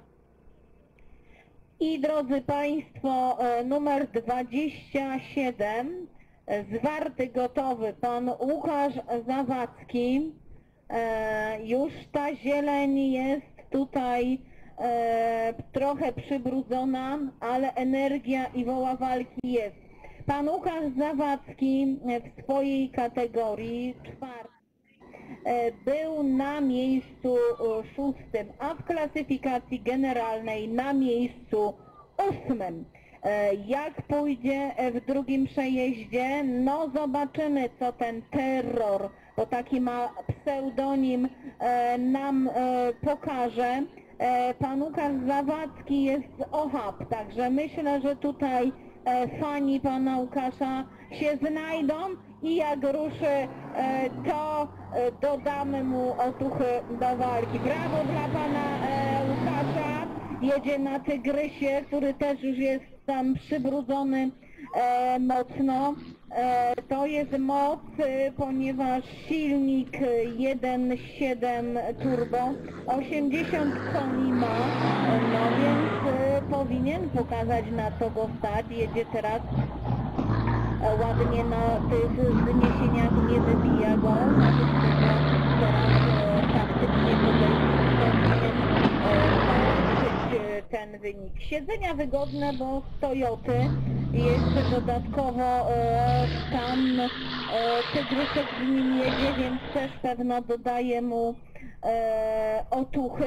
I drodzy Państwo, numer 27, zwarty gotowy, pan Łukasz Zawadzki. Już ta zieleń jest tutaj trochę przybrudzona, ale energia i woła walki jest. Pan Łukasz Zawadzki w swojej kategorii czwartej był na miejscu 6, a w klasyfikacji generalnej na miejscu 8. Jak pójdzie w drugim przejeździe? No zobaczymy, co ten terror, bo taki ma pseudonim, nam pokaże. Pan Łukasz Zawadzki jest z Ochab, także myślę, że tutaj fani pana Łukasza się znajdą i jak ruszy, to dodamy mu otuchy do walki. Brawo dla pana Łukasza. Jedzie na Tygrysie, który też już jest tam przybrudzony mocno. To jest moc, ponieważ silnik 1.7 turbo 80 koni ma, no więc powinien pokazać, na co go stać. Jedzie teraz ładnie na tych zniesieniach, nie wybija go, na tych teraz taktycznie podejść, powinien polepszyć ten wynik. Siedzenia wygodne, bo z Toyoty jeszcze dodatkowo tam Tygrysek z nim jedzie, więc też pewno dodaje mu otuchy.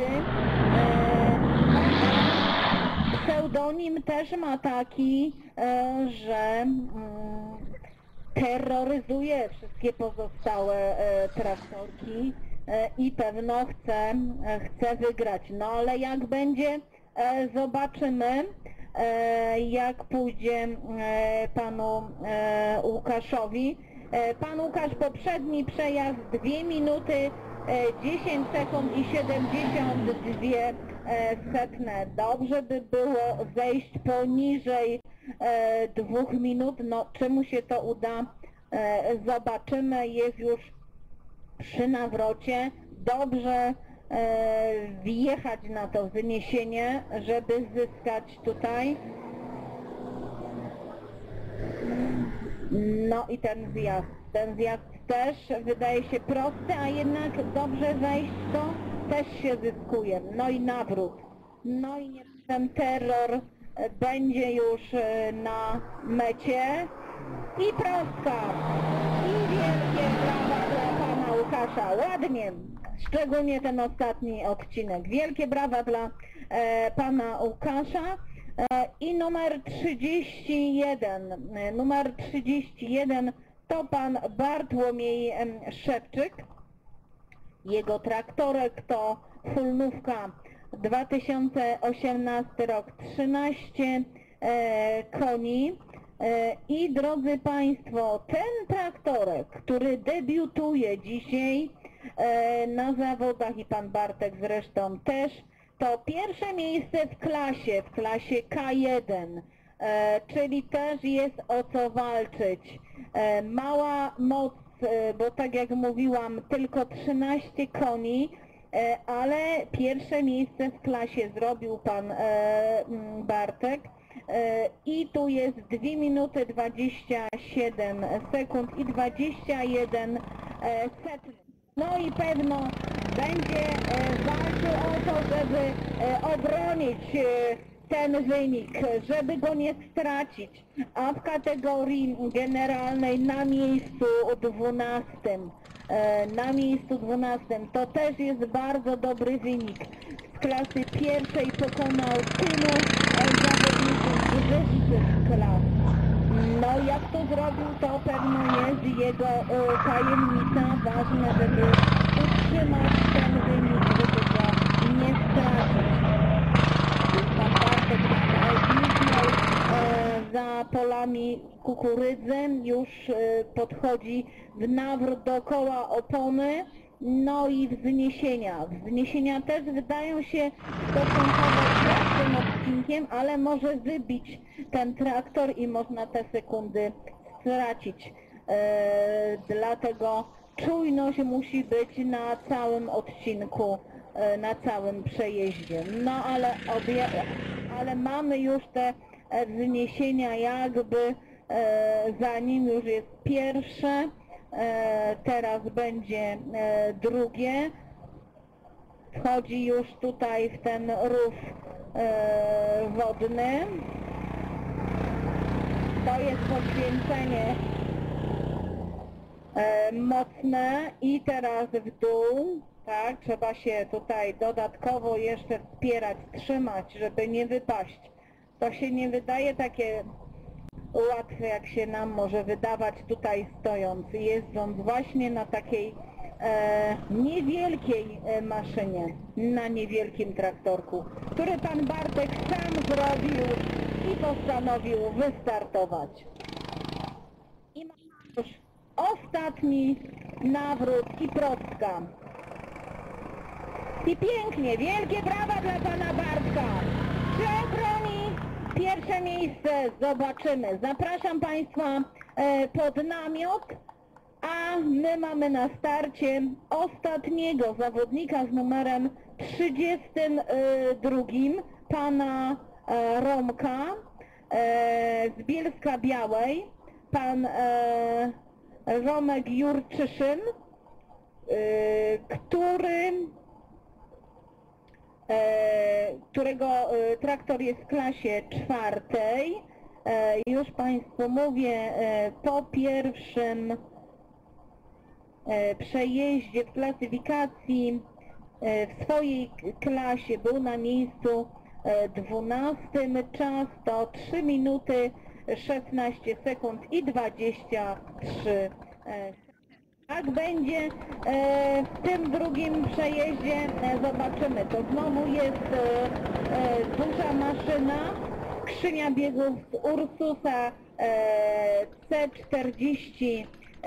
Pseudonim też ma taki, że terroryzuje wszystkie pozostałe traktorki. i pewno chce wygrać. No ale jak będzie, zobaczymy, jak pójdzie panu Łukaszowi. Pan Łukasz poprzedni przejazd 2 minuty 10 sekund i 72 setne. Dobrze by było zejść poniżej 2 minut. No czy mu się to uda? Zobaczymy. Jest już przy nawrocie. Dobrze wjechać na to wyniesienie, żeby zyskać tutaj. No i ten zjazd też wydaje się prosty, a jednak dobrze wejść to też się zyskuje. No i nawrót. No i ten terror będzie już na mecie. I prostka. I wielkie brawa dla pana Łukasza. Ładnie. Szczególnie ten ostatni odcinek. Wielkie brawa dla pana Łukasza. I numer 31. Numer 31 to pan Bartłomiej Szewczyk. Jego traktorek to hulnówka 2018 rok, 13 koni. I drodzy państwo, ten traktorek, który debiutuje dzisiaj na zawodach i pan Bartek zresztą też, to pierwsze miejsce w klasie K1, czyli też jest o co walczyć. Mała moc, bo tak jak mówiłam, tylko 13 koni, ale pierwsze miejsce w klasie zrobił pan Bartek. I tu jest 2 minuty 27 sekund i 21 sekund. No i pewno będzie walczył o to, żeby obronić ten wynik, żeby go nie stracić, a w kategorii generalnej na miejscu 12. To też jest bardzo dobry wynik. Z klasy pierwszej pokonał tylu zawodników z wyższych klas. No jak to zrobił, to pewno jest jego tajemnica. Ważne, żeby utrzymać ten wynik, żeby go nie stracić. Pan Bartek zniknął za polami kukurydzy, już podchodzi w nawrót dookoła opony. No i wzniesienia. Wzniesienia też wydają się stosunkowo prostym odcinkiem, ale może wybić ten traktor i można te sekundy stracić. Dlatego czujność musi być na całym odcinku, na całym przejeździe. No ale mamy już te wzniesienia jakby, za nim już jest pierwsze. Teraz będzie drugie. Wchodzi już tutaj w ten rów wodny. To jest poświęcenie mocne i teraz w dół. Tak, trzeba się tutaj dodatkowo jeszcze wspierać, trzymać, żeby nie wypaść. To się nie wydaje takie łatwe, jak się nam może wydawać tutaj stojąc, jeżdżąc właśnie na takiej niewielkiej maszynie, na niewielkim traktorku, który pan Bartek sam zrobił i postanowił wystartować. I mamy już ostatni nawrót i prostka. I pięknie, wielkie brawa dla pana Bartka. Czy obroni pierwsze miejsce? Zobaczymy. Zapraszam państwa pod namiot, a my mamy na starcie ostatniego zawodnika z numerem 32, pana Romka z Bielska Białej, pan Romek Jurczyszyn, którego traktor jest w klasie 4. Już państwu mówię, po pierwszym przejeździe w klasyfikacji w swojej klasie był na miejscu 12. Czas to 3 minuty 16 sekund i 23 sekundy. Jak będzie w tym drugim przejeździe, zobaczymy. To znowu jest duża maszyna, skrzynia biegów z Ursusa C45.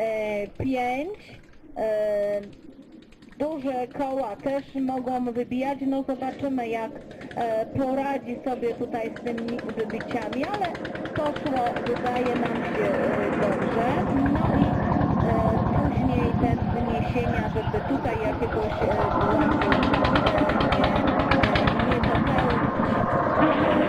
Duże koła też mogą wybijać, no zobaczymy jak poradzi sobie tutaj z tymi wybiciami, ale poszło, wydaje nam się dobrze. No i później te zniesienia, żeby tutaj jakiegoś błędu nie popełnić.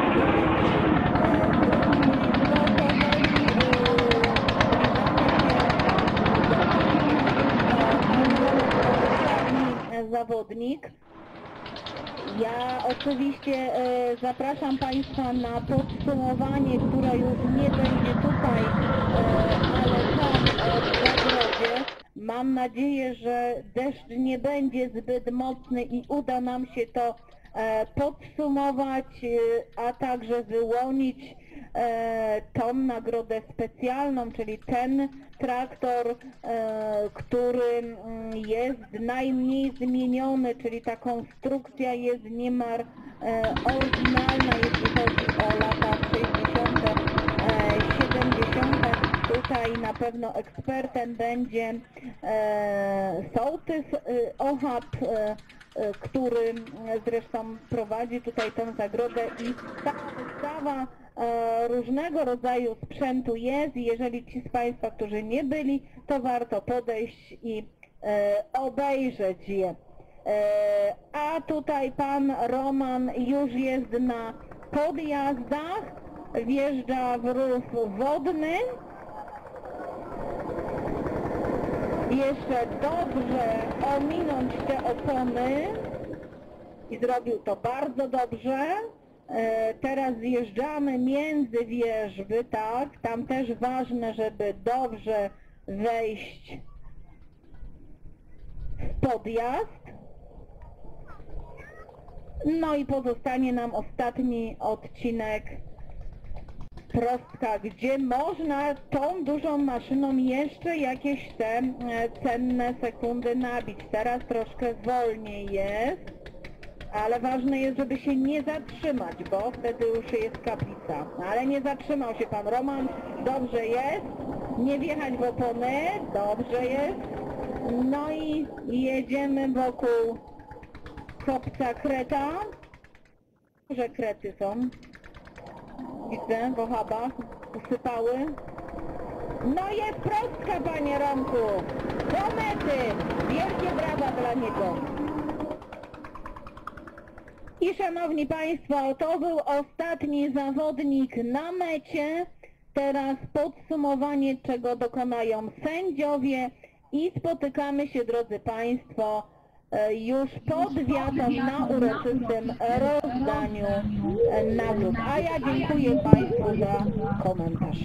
Zawodnik. Ja oczywiście zapraszam Państwa na podsumowanie, które już nie będzie tutaj, ale tam w zagrodzie. Mam nadzieję, że deszcz nie będzie zbyt mocny i uda nam się to podsumować, a także wyłonić tą nagrodę specjalną, czyli ten traktor, który jest najmniej zmieniony, czyli ta konstrukcja jest niemal oryginalna, jeśli chodzi o lata 60., 70. Tutaj na pewno ekspertem będzie sołtys Ochab, który zresztą prowadzi tutaj tę zagrodę i ta wystawa różnego rodzaju sprzętu jest. Jeżeli ci z Państwa, którzy nie byli, to warto podejść i obejrzeć je. A tutaj pan Roman już jest na podjazdach, wjeżdża w rów wodny. Jeszcze dobrze ominąć te opony i zrobił to bardzo dobrze. Teraz zjeżdżamy między wierzby, tak, tam też ważne, żeby dobrze wejść w podjazd. No i pozostanie nam ostatni odcinek, prostka, gdzie można tą dużą maszyną jeszcze jakieś te cenne sekundy nabić. Teraz troszkę wolniej jest, ale ważne jest, żeby się nie zatrzymać, bo wtedy już jest kaplica. Ale nie zatrzymał się pan Roman, dobrze jest. Nie wjechać w opony, dobrze jest. No i jedziemy wokół kopca Kreta. Duże krety są. Widzę w Ochabach, usypały. No jest prostka, panie Romku. Do mety. Wielkie brawa dla niego. I szanowni Państwo, to był ostatni zawodnik na mecie. Teraz podsumowanie, czego dokonają sędziowie i spotykamy się, drodzy Państwo, już pod wiatą na uroczystym rozdaniu nagród. A ja dziękuję Państwu za komentarz.